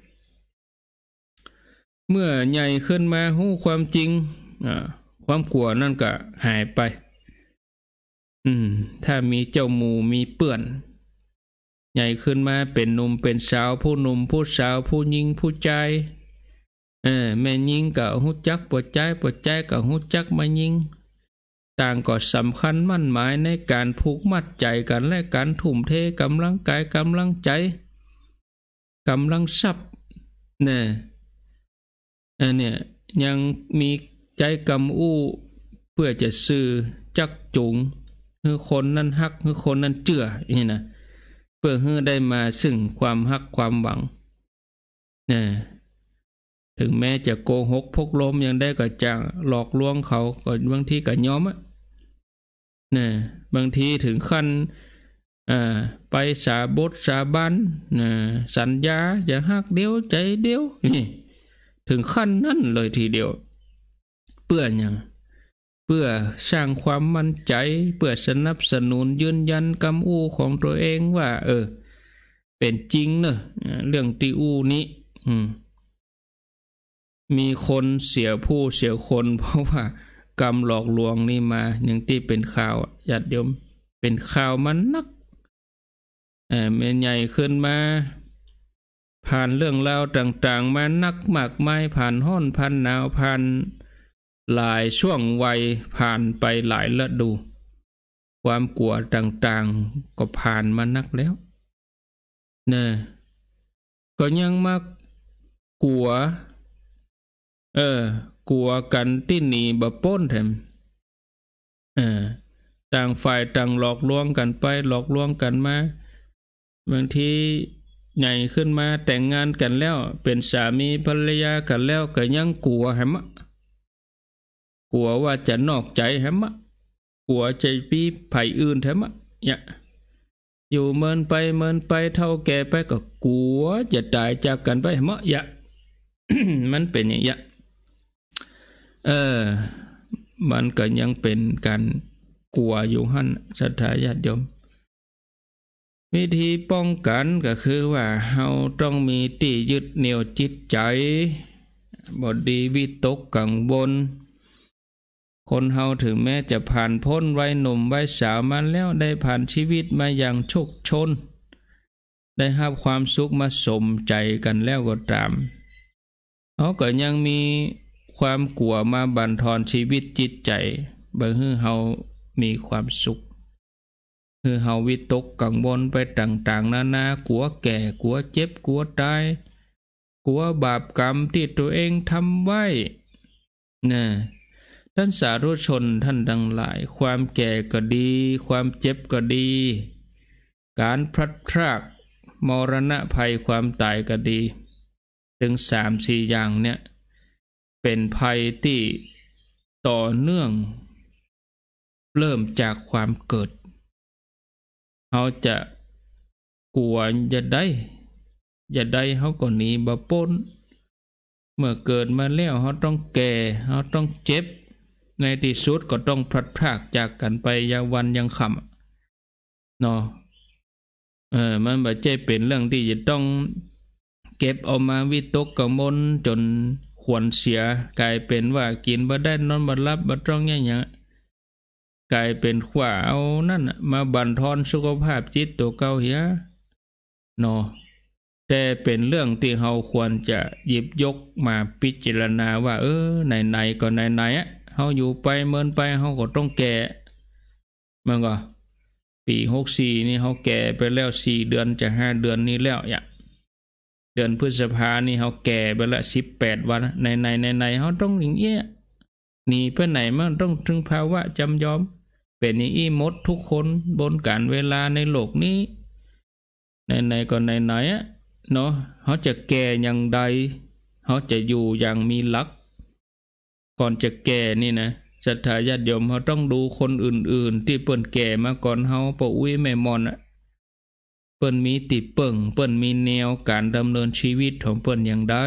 เมื่อใหญ่ขึ้นมาฮู้ความจริงอ่าความกลัวนั่นก็หายไปอืมถ้ามีเจ้าหมู่มีเปื้อนใหญ่ขึ้นมาเป็นหนุ่มเป็นสาวผู้หนุ่มผู้สาวผู้หญิงผู้ชายเออแม่หญิงก็ฮู้จักบ่ใจบ่ใจก็ฮู้จักมาหญิงต่างก็สำคัญมั่นหมายในการผูกมัดใจกันและการทุ่มเทกำลังกายกำลังใจกำลังทรัพย์เนี่ยอันเนี่ยยังมีใจกำอู้เพื่อจะซื้อจักจูงให้คนนั้นฮักให้คนนั้นเชื่อนี่นะเพื่อให้ได้มาซึ่งความฮักความหวังเนี่ยถึงแม้จะโกหกพกลมยังได้ก็จะหลอกลวงเขาก็บางทีก็ยอมอ่ะเนี่ยบางทีถึงขั้นอ่าไปสาบทสาบานนะสัญญาจะฮักเดียวใจเดียวนี่ถึงขั้นนั้นเลยทีเดียวเพื่ออย่างเพื่อสร้างความมั่นใจเพื่อสนับสนุนยืนยันคำอู้ของตัวเองว่าเออเป็นจริงเนอะเรื่องที่อู้นี้อืมมีคนเสียผู้เสียคนเพราะว่ากรรมหลอกลวงนี่มาอย่างที่เป็นข่าวญาติโยมเป็นข่าวมันนักเอ่อแม่ใหญ่ขึ้นมาผ่านเรื่องราวต่างๆมานักมากมายผ่านห้อนผ่านหนาวผ่านหลายช่วงวัยผ่านไปหลายฤดูความกลัวต่างๆก็ผ่านมานักแล้วนะก็ยังมากลัวเออกลัวกันที่หนีบ่พ้นแถมเออต่างฝ่ายต่างหลอกลวงกันไปหลอกลวงกันมาบางทีใหญ่ขึ้นมาแต่งงานกันแล้วเป็นสามีภรรยากันแล้วก็ยังกลัวแฮมะกลัวว่าจะนอกใจแฮมะกลัวใจปีไผอื่นแฮมะเนี่ยอยู่เมินไปเมินไปเท่าแก่ไปก็กลัวจะตายจากกันไปแฮมะยะ มันเป็นอย่างนี้เออมันก็ยังเป็นการกลัวอยู่หั่นศรัทธาญาติโยมวิธีป้องกันก็คือว่าเฮาต้องมีที่ยึดเหนี่ยวจิตใจบ่ดีวิตกกังวลคนเฮาถึงแม้จะผ่านพ้นวัยหนุ่มวัยสาวมาแล้วได้ผ่านชีวิตมาอย่างโชคชนได้รับความสุขมาสมใจกันแล้วก็ตามเฮาก็ยังมีความกลัวมาบั่นทอนชีวิตจิตใจบ่ให้เฮามีความสุขคือเฮาวิตกกังวลไปต่างๆนานากลัวแก่กลัวเจ็บกลัวตายกลัวบาปกรรมที่ตัวเองทำไว้นะท่านสาธุชนท่านทั้งหลายความแก่ก็ดีความเจ็บก็ดีการพลัดพรากมรณะภัยความตายก็ดีถึง สามสี่ อย่างเนี่ยเป็นภัยที่ต่อเนื่องเริ่มจากความเกิดเขาจะกลัวจะได้จะได้เขาก็หนีบ่พ้นเมื่อเกิดมาแล้วเขาต้องแก่เขาต้องเจ็บในที่สุดก็ต้องพลัดพรากจากกันไปยามวันยังค่ำเนาะเออมันบ่ใช่เป็นเรื่องที่จะต้องเก็บเอามาวิตกกังวลจนหควรเสียกลายเป็นว่ากินบ่ได้นอนบ่หลับบ่ต้องอย่างหยังกลายเป็นขว่าเอานั่นมาบั่นทอนสุขภาพจิตตัวเก่าเหียเนาะแต่เป็นเรื่องที่เราควรจะหยิบยกมาพิจารณาว่าเออไหนๆก็ไหนๆอ่ะเฮาอยู่ไปเมินไปเฮาก็ต้องแก่มันก็ปีหกสิบสี่นี่เฮาแก่ไปแล้วสี่เดือนจะห้าเดือนนี้แล้วอ่ะเดือนพฤษภานี่เฮาแก่ไปละสิบแปดวันไหนๆไหนๆเฮาต้องอย่างเงี้ยหนีไปไหนมันต้องถึงภาวะจำยอมเป็นอย่างอี้หมดทุกคนบนการเวลาในโลกนี้ไหนๆก็ไหนๆอ่ะเนาะเขาจะแก่อย่างใดเขาจะอยู่อย่างมีหลักก่อนจะแก่นี่นะศรัทธาญาติโยมเขาต้องดูคนอื่นๆที่เปิ้นแก่มาก่อนเขาปะอุ้ยแม่มอนอ่ะเปิ้นมีติเปิ่งเปิ้นมีแนวการดำเนินชีวิตของเปิ้นอย่างใด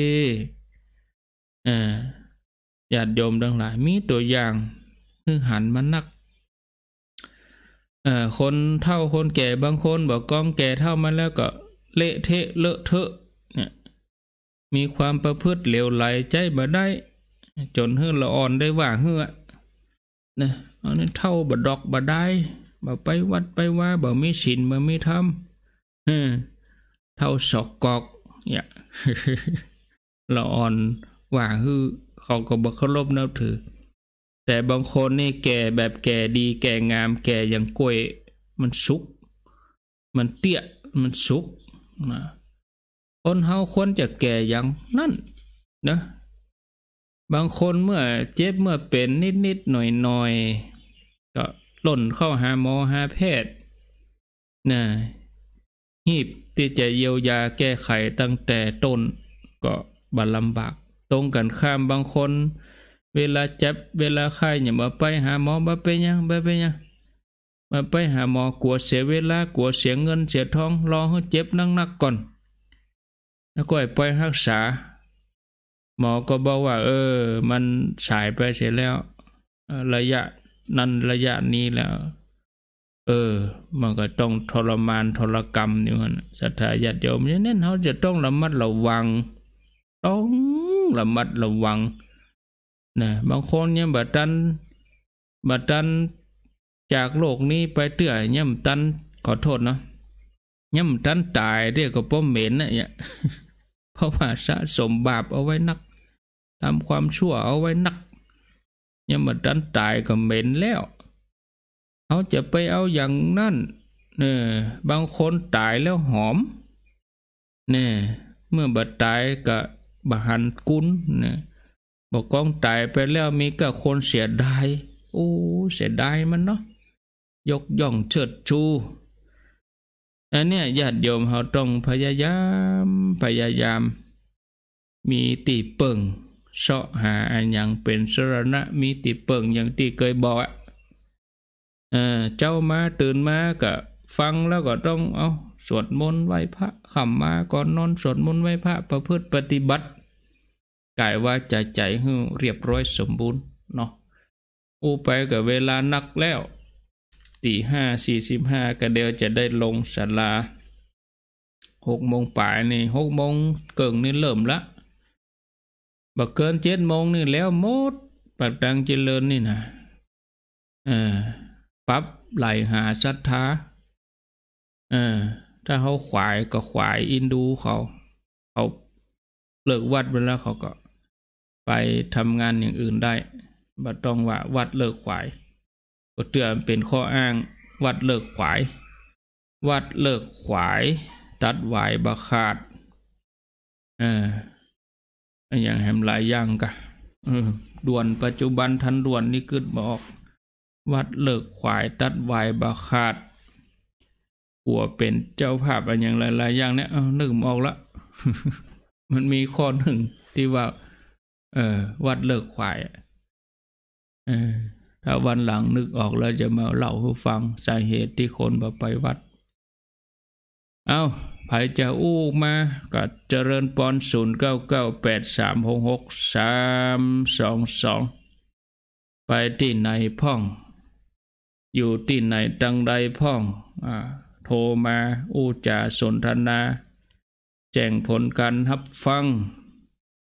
อ่าญาติโยมทั้งหลายมีตัวอย่างคือหันมานักเอ่อคนเฒ่าคนแก่บางคนบอกกองแก่เฒ่ามาแล้วก็เละเทะเลอะเทอะเนี่ยมีความประพฤติเลวไหลใจบ่ได้จนเฮือละอ่อนได้ว่าเฮือนะอันนี้เท่าบ่ดอกบ่ได้บ่ไปวัดไปว่าบ่มีศีลบ่มีธรรมเออเท่าศอกกอกเนี่ยละอ่อนว่าฮือเขาก็บ่เคารพนับถือแต่บางคนนี่แก่แบบแก่ดีแก่งามแก่อย่างกล้วยมันสุกมันเตี้ยมันสุกนะคนเฮาควรจะแก่อย่างนั้นนะบางคนเมื่อเจ็บเมื่อเป็นนิดๆหน่อยๆก็หล่นเข้าหาหมอหาแพทย์นะหีบที่จะเยียวยาแก้ไขตั้งแต่ต้นก็บ่ลำบากตรงกันข้ามบางคนเวลาเจ็บเวลาไข้อย่ามาไปหาหมอบ่เป็นหยังบ่เป็นหยังมาไปหาหมอกลัวเสียเวลากลัวเสียเงินเสียทองรอให้เจ็บนักๆก่อนแล้วก็ไปรักษาหมอก็บอกว่าเออมันสายไปเสียแล้วระยะนั้นระยะนี้แล้วเออมันก็ต้องทรมานทรกรรมอยู่นั่นศรัทธาญาติโยมฉะนั้นเขาจะต้องระมัดระวังต้องระมัดระวังนะบางคนเนี่ยบัดตันบัดตันจากโลกนี้ไปเตื้อย่ำตันขอโทษเนาะย่ำตันตายเรียกก็ป้อมเหม็นนะเนี่ยเพราะว่าสะสมบาปเอาไว้นักทำความชั่วเอาไว้นักย่ำบัดตันตายก็เหม็นแล้วเขาจะไปเอาอย่างนั้นเนี่ยบางคนตายแล้วหอมเนี่ยเมื่อบัดตายก็บหันกุลเนี่ยบอกกองตายไปแล้วมีก็คนเสียดายโอ้เสียดายมันเนาะยกย่องเชิดชูอันเนี้ยญาติโยมเขาต้องพยายามพยายามมีติเปิ่งเสาะหาอันอย่างเป็นสรณะมีติเปิ่งอย่างที่เคยบอกอ่ะเออเจ้ามาตื่นมาก็ฟังแล้วก็ต้องเอาสวดมนต์ไหว้พระขำมาก่อนนอนสวดมนต์ไหว้พระประพฤติปฏิบัติกายว่าใจใจให้เรียบร้อยสมบูรณ์เนาะอู้ไปกับเวลานักแล้วตีห้าสี่สิบห้าก็เดียวจะได้ลงศาลาหกโมงป่ายนี่หกโมงเกิงนี่เริ่มละบักเกินเจ็ดโมงนี่แล้วหมดปักดังเจริญนี่นะเออปั๊บไหลหาศรัทธาเออถ้าเขาขวายก็ขวายอินดูเขาเขาเลิกวัดไปแล้วเขาก็ไปทำงานอย่างอื่นได้บ่ต้องว่าวัดเลิกขวายก็เตือนเป็นข้ออ้างวัดเลิกขวายวัดเลิกขวายตัดหวายบาขาดเอออย่างแหมหลายอย่างกะเออด่วนปัจจุบันทันด่วนนี่กึดบอกวัดเลิกขวายตัดหวายบาขาดกลัวเป็นเจ้าภาพอะไรอย่างหลายๆอย่างเนี่ยนึกออกละ มันมีข้อหนึ่งที่ว่าเออวัดเลิกขวายเออถ้าวันหลังนึกออกแล้วจะมาเล่าให้ฟังสาเหตุที่คนมาไปวัดเอาไผจะอู้มาก็เจริญปอนศูนย์เก้าเก้าแปดสามหกหกสามสองสองไปที่ไหนพ่องอยู่ที่ไหนตังใดพ่องอ่าโทรมาอู้จาสนทนาแจ้งผลการรับฟัง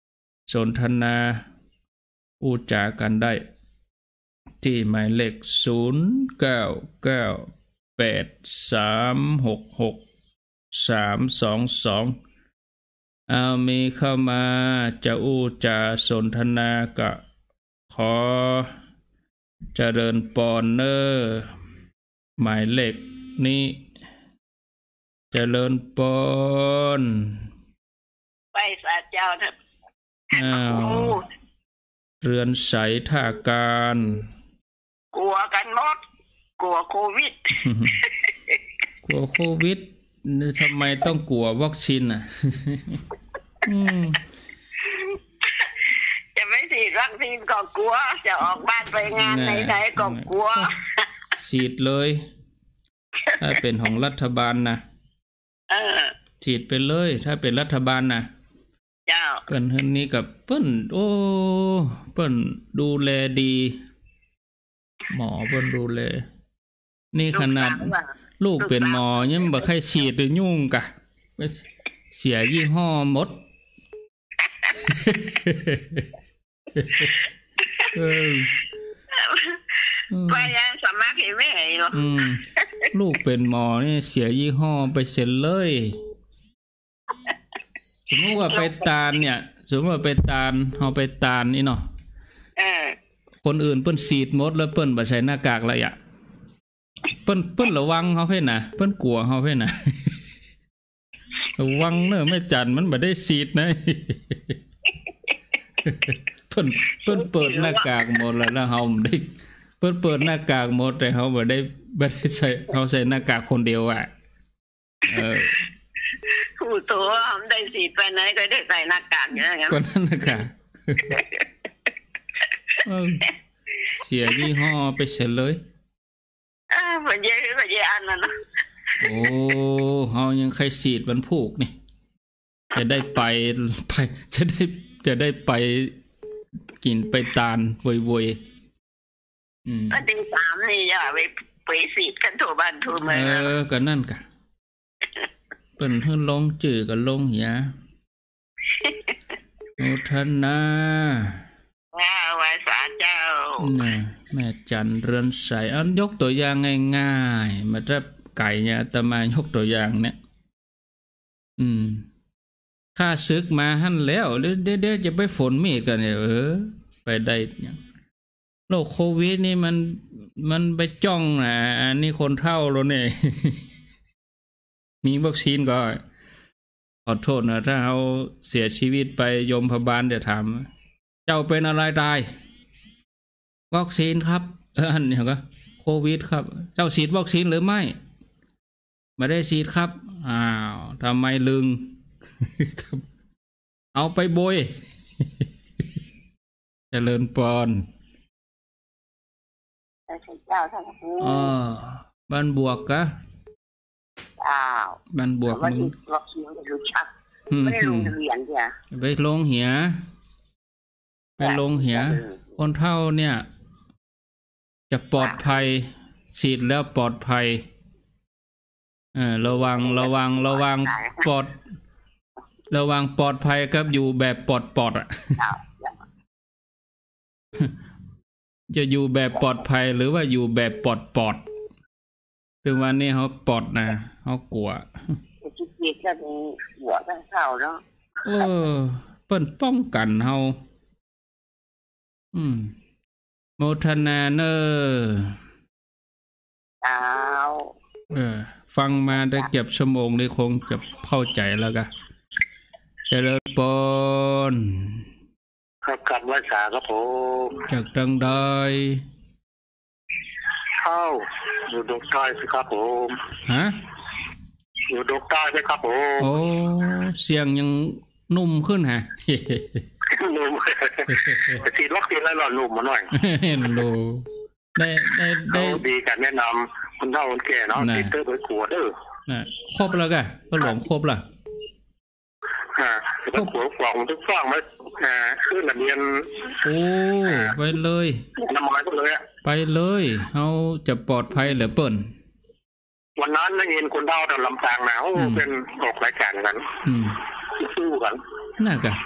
สนทนาพูดจากันได้ที่หมายเลขศูนย์เก้าเก้าแปดสามหกหกสามสองสองเอามีเข้ามาจะอู้จาสนทนากะขอเจริญปอนเนอร์หมายเลขนี้เจริญปอนไปสาเจ้าเถอะอ้าวเรือนใสท่าการกลัวกันหมดกลัวโควิดกลัวโควิดทำไมต้องกลัววัคซีนอ่ะจะไม่ฉีดวัคซีนก็กลัวจะออกบ้านไปงานไหนๆก็กลัวฉีดเลยถ้าเป็นของรัฐบาลนะเออฉีดไปเลยถ้าเป็นรัฐบาลนะเจ้าเปิ้นเฮือนนี้กับเปิ้นโอ้เปิ้นดูแลดีหมอเปิ้นดูแลนี่ขนาดลูกเป็นหมอยังบ่ค่อยฉีดหรือยุ่งกะเสียยี่ห้อหมดเออไปยังสมัครให้แม่เหรออืมลูกเป็นหมอนี่เสียยี่ห้อไปเสร็จเลยสมมุติว่าไปตาลเนี่ยสมมุติว่าไปตาลเฮาไปตาลนี่เนาะเออคนอื่นเปิ้นฉีดหมดแล้วเปิ้นบ่ใส่หน้ากากแล้วอ่ะเปิ้นเปิ้นระวังเฮาเพิ่นน่ะเปิ้นกลัวเฮาเพิ่นน่ะระวังเด้อแม่จันมันบ่ได้ฉีดนะเพิ่นเพิ่นเปิดหน้ากากหมดแล้วเฮาบ่ได้เพิ่นเปิดหน้ากากหมดแต่เฮาบ่ได้บ่ได้ใส่เฮาใส่หน้ากากคนเดียวอ่ะเออผู้ตัวเฮาได้ฉีดไปไหนก็ได้ใส่หน้ากากอย่างนั้นก็นั่นน่ะค่ะเออเสียยี่ห้อไปเสียเลยเออบ่เยอะบ่เยอะอันนั้นนะโอ้เฮายังใครฉีดวันผูกนี่จะได้ไปไปจะได้จะได้ไปกินไปตาลวยๆอืมวันที่สามนี่อย่าไปไปฉีดกันทั่วบ้านทั่วเมืองเออก็นั่นกะเปิ้นเฮือนลงจื้อก็ลงเหียโอทันนาว้าไว้สาเจ้าน่ะแม่จันเรือนใสอันยกตัวอย่างง่ายๆมาถ้าไก่เนี่ยอาตมายกตัวอย่างเนี่ยอืมข้าศึกมาหั่นแล้วเดี๋ยวๆจะไปฝนมีกันเนี่ยเออไปได้หยังโรคโควิดนี่มันมันไปจ้องน่ะอันนี้คนเฒ่าแล้วนี่มีวัคซีนก็ขอโทษนะถ้าเฮาเสียชีวิตไปโยมพบาลจะถามเจ้าเป็นอะไรตายวัคซีนครับเอออันนี้ก็โควิดครับเจ้าฉีดวัคซีนหรือไม่ไม่ได้ฉีดครับอ้าวทำไมลึงเอาไปโบยเจริญปอนเจ้าท่านผู้อ๋อบ้านบวกกะอ้าวบ้านบวกมึงวัคซีนจะรู้จักไม่ได้ลงทะเบียนจ้ะไปลงเหียไปลงเหียคนเฒ่าเนี่ยจะปลอดภัยฉีดแล้วปลอดภัยเออระวังระวังระวังปลอดระวังปลอดภัยครับอยู่แบบปลอดปลอดอ่ะจะอยู่แบบปลอดภัยหรือว่าอยู่แบบปลอดปลอดถึงวันนี้เขาปลอดนะเขากลัวชีวิตก็มีหัวทั้งเฒ่าเนาะเออเปิ้นป้องกันเฮาอืมโมทนาเนออ้าวเออฟังมาได้เก็บชั่วโมงนี่คงจะเข้าใจแล้วกะเจริญปนครับกันว่าสาครับผมจากดังใดเข้าอยู่ดกใต้สิครับผมฮะอยู่ดกใต้สิครับผมโอ้เสียงยังนุ่มขึ้นฮะนุ่มฉีดวัคซีนแล้วหล่อนุ่มมาหน่อยเห็นโลได้ได้ได้ดีกันแนะนำคนเฒ่าคนแก่เนาะติดเตอร์ไปขวดเด้อน่ะครบแล้วกะก็หลงครบล่ะอ่าครบหัวกล่องทุกฟังมั้ยอ่าขึ้นระเบียนโอ้ไปเลยน้ำมันก็เลยอ่ะไปเลยเฮาจะปลอดภัยเหลือเปิ้นวันนั้นได้ยินคนเฒ่าตอนลำปางนะโอ้เป็นออกรายการกันอืมสู้กันน่ะกะบ่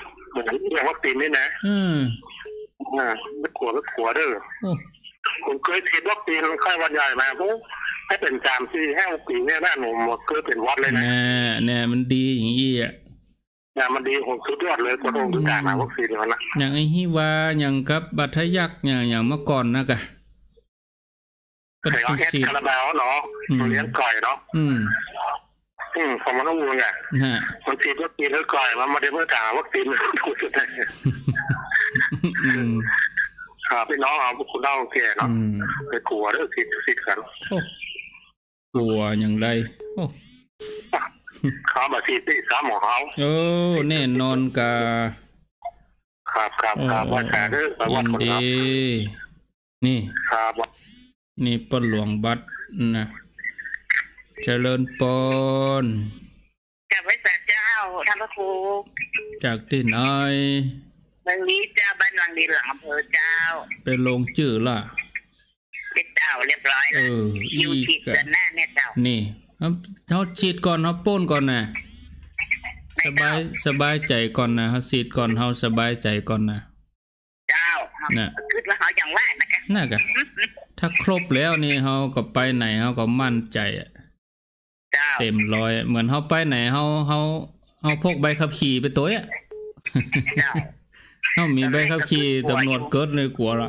อย่างวัคซีนนี่นะอืมอ่าไม่กลัวไม่กลัวเด้อโอ้ผมเคยฉีดวัคซีนไข้หวัดใหญ่มาปุ๊บให้เป็นสามสี่ห้าปีเนี่ยน่าหนูหมดเคยเป็นวัดเลยนะแน่แน่มันดีอย่างนี้อ่ะเนี่ยมันดีผมสุดยอดเลยพอต้องดูการมาวัคซีนมันนะอย่างไอ้ฮิวาอย่างกับบัตทะยักอย่างอย่างเมื่อก่อนนะกะเป็นใส่ตุเอาเอสสีคาราบาวเนาะเลี้ยงก่อยเนาะอืมอืมผมมันต้องวูไงฮะมันฉีดวัคซีนแล้วก่อยมันมาได้เมื่อจ่าวัคซีนถูกสุดเลยอืมครับพี่น้องเอาคุณเล่าแก่เนาะอืมไปกลัวเรื่องฉีดฉีดกันโอ้กลัวอย่างไรโอ้เขาแบบฉีดที่สามของเขาโอ้แน่นอนกะครับครับครับว่าแต่เรื่องประวัยิตินคนดีครับนี่ครับนี่ปนหลวงบัตรนะเจริญปนจากบริษัทเจ้าท่านพระครูจากที่ไหนเมืองนี้เจ้าบ้านวังดีหลังอำเภอเจ้าไปลงชื่อล่ะเป็นเจ้าเรียบร้อยเอแล้วอออียู่ฉีดกะเดือนหน้าเนี่ยเจ้านี่เขาฉีดก่อนเขาป้นก่อนนะสบายสบายใจก่อนนะเขาฉีดก่อนเขาสบายใจก่อนนะเจ้าน่ะคือว่าเขาอย่างว่านะคะน่ากะถ้าครบแล้วนี่เขาก็ไปไหนเขาก็มั่นใจอะเจ้าเต็มร้อยเหมือนเขาไปไหนเขาเขาเขาพกใบขับขี่ไปตัวอ่ะเจ้าเขามีใบขับขี่ตำรวจเกิดเลยกลัวละ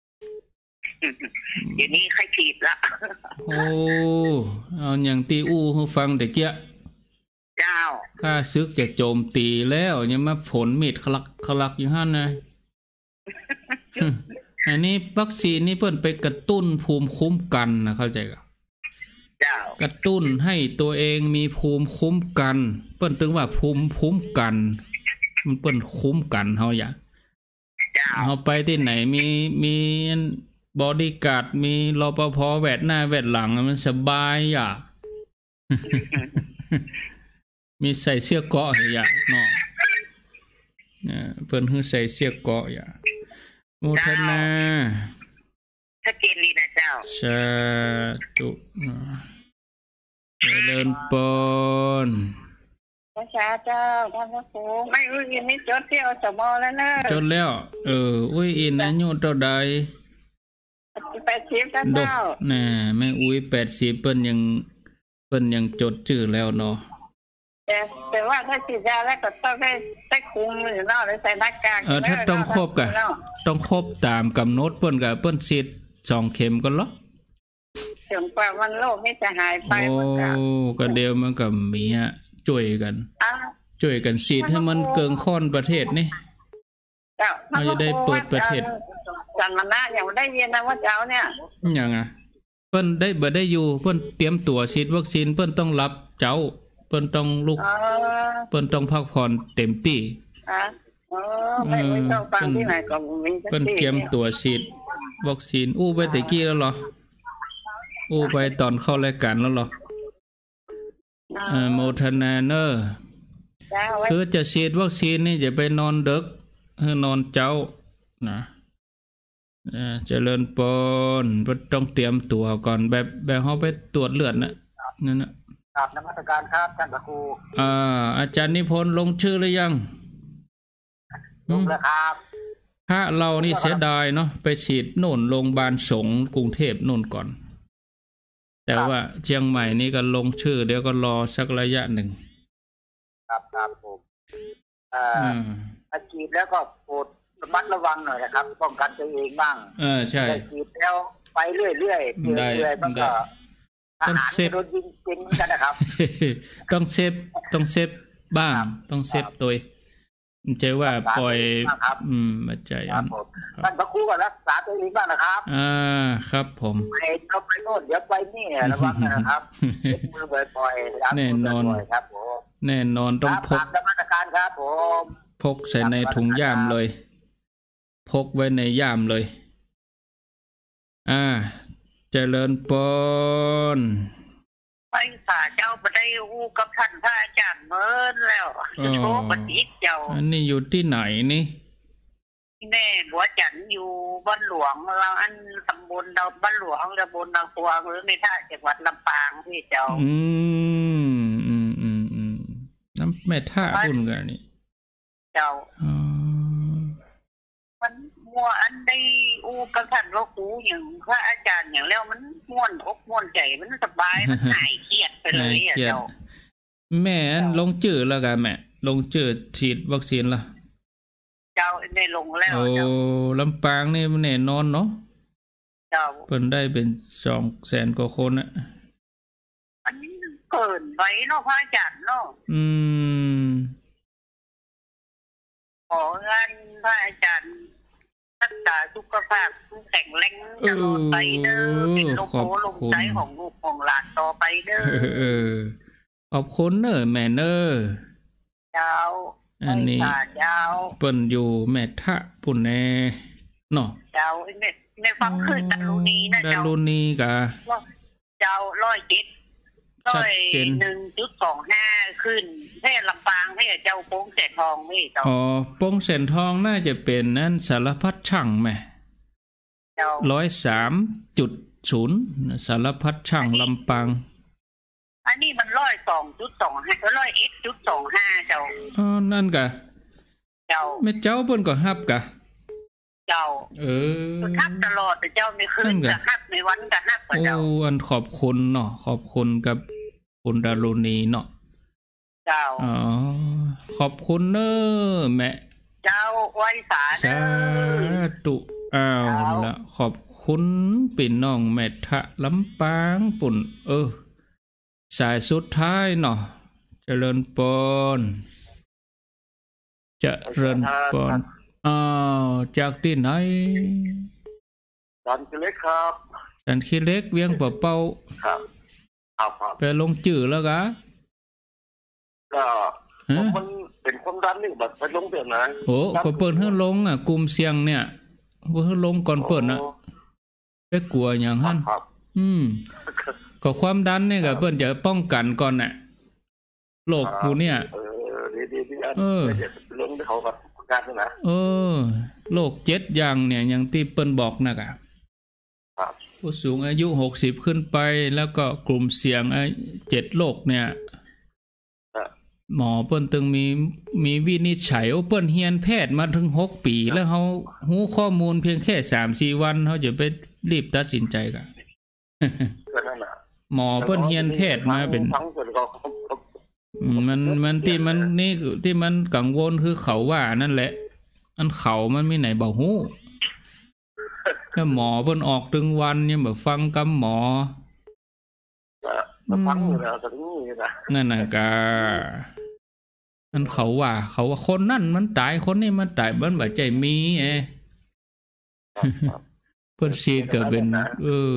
เดี๋ยวนี้ใครฉีดละโอ้เอาอย่างตีอู้ให้ฟังแต่เกี้ยเจ้าข้าซึกจะโจมตีแล้วยังมาฝนมีดคลักคลักอยู่หั่นนะ อันนี้วัคซีนนี่เพิ่นไปกระตุ้นภูมิคุ้มกันนะเข้าใจกะเจ้ากระตุ้นให้ตัวเองมีภูมิคุ้มกัน เปิ้นถึงว่าภูมิคุ้มกัน มันเปิ้นคุ้มกันเฮาอย่าเจ้าเฮาไปที่ไหนมีมีบอดี้การ์ดมีรปภแวดหน้าแวดหลังมันสบายอ่ะ มีใส่เสื้อเกราะอย่าเนาะเออเพิ่นคือใส่เสื้อเกราะอย่าโมทนาถ้าเจนดีนะเจ้าสาธุเจริญปนพระชาเจ้าท่านพระครูไม่รู้ยินนี่จดที่อสมแล้วนะจนแล้ว เอออุ้ยอินอายุเท่าใดแปดสิบท่านดกเจ้าแน่แม่อุ้ยแปดสิบเปิ้นยังเปิ้นยังจดชื่อแล้วเนาะแต่แต่ว่าถ้าฉีดยาแล้วก็ต้องได้ได้คุมหรือเนาะหรือใส่หน้ากากเออถ้าต้องครบกะต้องครบตามกำหนดเปิ้นก็เปิ้นฉีดสองเข็มก็เหรอถึงกว่าวันโลกไม่จะหายไปโอ้มันก็ก็เดียวมันก็มีอะช่วยกันอ่ะช่วยกันฉีดให้มันเกิงค่อนประเทศนี่เจ้าเราจะได้เปิดประเทศจันมนะอย่างได้ยินนะว่าเจ้าเนี่ยหยังอ่ะเปิ้นได้บ่ได้อยู่เปิ้นเตรียมตัวฉีดวัคซีนเปิ้นต้องรับเจ้าเปิ้นต้องลุกเออเปิ้นต้องพักผ่อนเต็มที่อ่ะเออไม่ไม่ต้องฟังที่ไหนก็มีสักเปิ้นที่เตรียมตัวฉีดวัคซีนอู้ไปแต่กี้แล้วเหรออู้ไปตอนเข้ารายการแล้วเหรอเออโมทนาเนอร์เจ้าไว้คือจะฉีดวัคซีนนี่จะไปนอนดึกให้นอนเจ้านะเอ่อเจริญปนเพิ่นต้องเตรียมตัวก่อนแบบแบบเฮาไปตรวจเลือดน่ะนั่นน่ะครับนมัสการครับท่านพระครูอ่าอาจารย์นิพนธ์ลงชื่อหรือยังอืมครับพระเรานี่เสียดายเนาะไปฉีดโน่นโรงพยาบาลสงฆ์กรุงเทพโน่นก่อน แต่ว่าเชียงใหม่นี่ก็ลงชื่อเดี๋ยวก็รอสักระยะหนึ่งครับครับผมเอ่ออืมถ้าฉีดแล้วก็โปรดระมัดระวังหน่อยนะครับป้องกันตัวเองบ้างเออใช่ได้ฉีดแล้วไปเรื่อยๆได้เรื่อยๆมันก็ได้ทต้องหารเซฟโดนยิงจริงเหมือนกันนะครับต้องเซฟต้องเซฟบ้าง ต้องเซฟตัวมันใจว่าปล่อยครับอืมมาใจคอัรับนผมท่านพระครูก็รักษาตัวเองบ้างนะครับอ่าครับผมไปเราไปโน่นเดี๋ยวไปนี่ระวังนะครับเช็ดมือบ่อยๆล้างมืบ่อยๆครับผมแน่นอนต้องพครักบตามมาตรการครับผมพกใส่ในถุงย่ามเลย พกไว้ในย่ามเลย อ่าเจริญปนไปสาเจ้าไปได้ฮู้กับท่านพระอาจารย์เมินแล้วโชว์ปฏิจเจ้าอันนี้อยู่ที่ไหนนี่แน่บัวจันทร์อยู่บ้านหลวงเราอันตำบลเราบ้านหลวงตำบลนาควงหรือในท่าจังหวัดลำปางพี่เจ้าอืมอืมอืมอืมน้ำแม่ท่าพุ่นกันนี่เจ้าอ๋อมันมัวอันได้อูกระทันว่ากูอย่างพระอาจารย์อย่างแล้วมันม่วนอกม่วนใจมันสบายมันหายเครียดไปเลยอ่ะเจ้าแม่ลงจื่อแล้วกันแม่ลงจื่อฉีดวัคซีนละเจ้าได้ลงแล้วโอ้ลำปางนี่มันแน่นอนเนาะเจ้าเพิ่นได้เป็นสองแสนกว่าคนน่ะอันนี้เกินไปเนาะพระอาจารย์เนาะอืมของานพระอาจารย์รักษาสุขภาพแข็งแรงตลอดไปเด้อเป็นลมโพลมใจของลูกของหลานต่อไปเด้อเออขอบคุณเด้อแม่เด้อเจ้าอันนี้เจ้าเปิ้นอยู่แม่ทะปุ่นแน่เนาะเจ้าในในฟังคือดารุณีนะเจ้าดารุณีกะเจ้าร้อยเจ็ดร้อยหนึ่งจุดสองห้าขึ้นแค่ลำปางให้เจ้าโป้งแสนทองนี่เจ้าอ๋อโป้งแสนทองน่าจะเป็นนั่นสารพัดช่างแม่เจ้าร้อยสามจุดศูนย์สารพัดช่างลำปางอันนี้มันร้อยสองจุดสองห้าร้อยเอ็ดจุดสองห้าเจ้าอ๋อนั่นกะเจ้าแม่เจ้าเพิ่นก็ฮับกะเจ้าเออฮับตลอดแต่เจ้าไม่คืนก็ฮับในวันก็ฮับกับเจ้าโอ้อันขอบคุณเนาะขอบคุณกับคุณดารุณีเนาะเจ้าอ๋อขอบคุณเน้อแม่เจ้าไว้สาสาธุอ้าวละขอบคุณพี่น้องแม่ทะลำปางปุ่นเออสายสุดท้ายเนาะเจริญปนเจริญปนอ้าวจากที่ไหนจันทร์เล็กครับจันทร์เล็กเวียงป่าเป้าครับครับไปลงจื่อแล้วกะก็มันเป็นความดันนี่แบบไปลงเดือนนะโอ้ก็เปิดให้ลงอ่ะกลุ่มเสี่ยงเนี่ยเปิดให้ลงก่อนเปิดน่ะไปกลัวอย่างหั่นอืมก็ความดันเนี่ยก็เปิ้นจะป้องกันก่อนน่ะโรคพวกเนี้ยเออดีๆๆเออลงเขาก็การนะเออโรคเจ็ดอย่างเนี่ยอย่างที่เปิ้นบอกน่ะกะครับผู้สูงอายุหกสิบขึ้นไปแล้วก็กลุ่มเสี่ยงไอ้เจ็ดโรคเนี่ยหมอเปิ้นตึงมีมีวินิจฉัยโอ้เปิ้นเรียนแพทย์มาถึงหกปีแล้วเฮารู้ข้อมูลเพียงแค่ สามสี่ วันเฮาจะไปรีบตัดสินใจกะก็นั่นน่ะหมอเปิ้นเรียนแพทย์มาเป็นมันมันที่มันนี่ที่มันกังวลคือเขาว่านั่นแหละอันเขามันมีไหนบ่ฮู้แล้วหมอเพิ่นออกถึงวันยังบ่ฟังคำหมอฟังอยู่แล้วตรงนี้นะนั่นน่ะกะอันเขาว่าเขาว่าคนนั่นมันตายคนนี้มันตายมันบ่ใจมีแอเพิ่นซีดก็เป็นเออ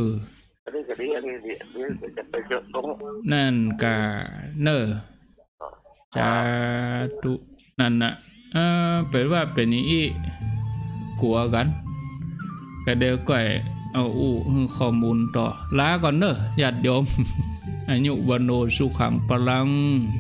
นั่นกะเนอจาตุนั่นน่ะเออเป็นว่าเป็นอีกลัวกันก็เดี๋ยวก่อยเอาอู้ข้อมูลต่อลาก่อนเด้อญาติโยมอายุวันโนสุขังพลัง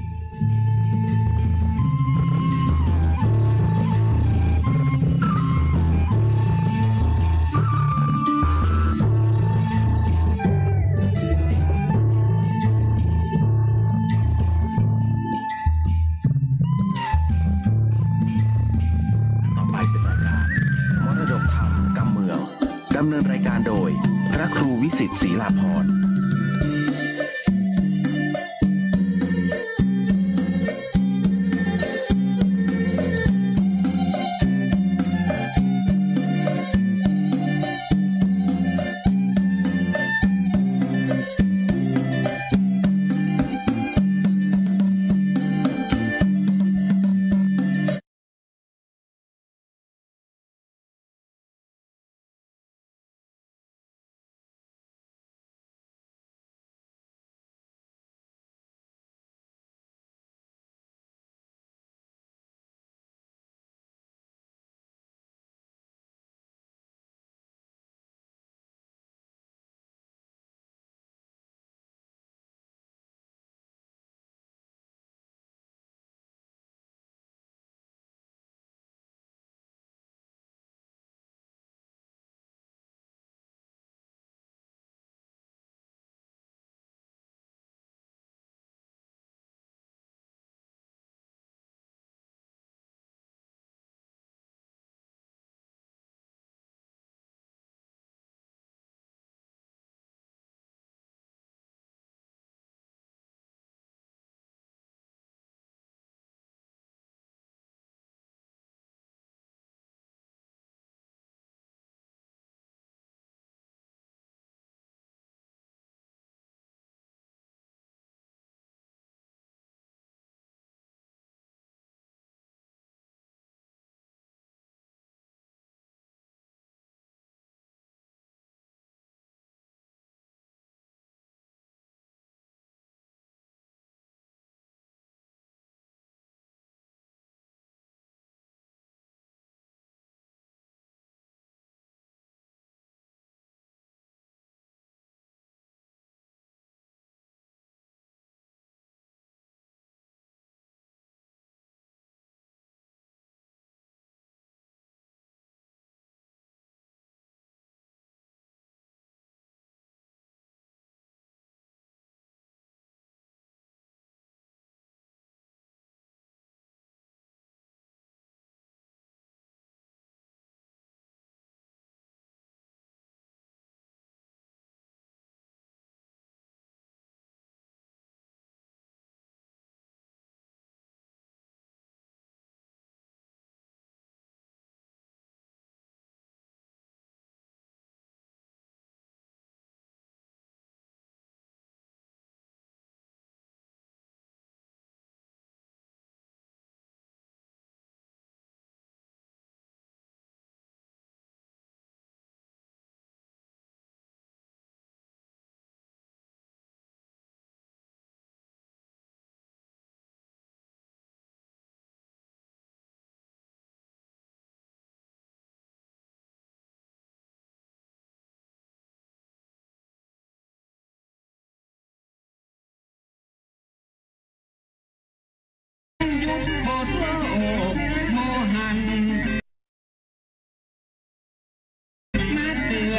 ดำเนินรายการโดยพระครูวิสิทธิ์ศรีลาภรณ์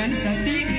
นสติ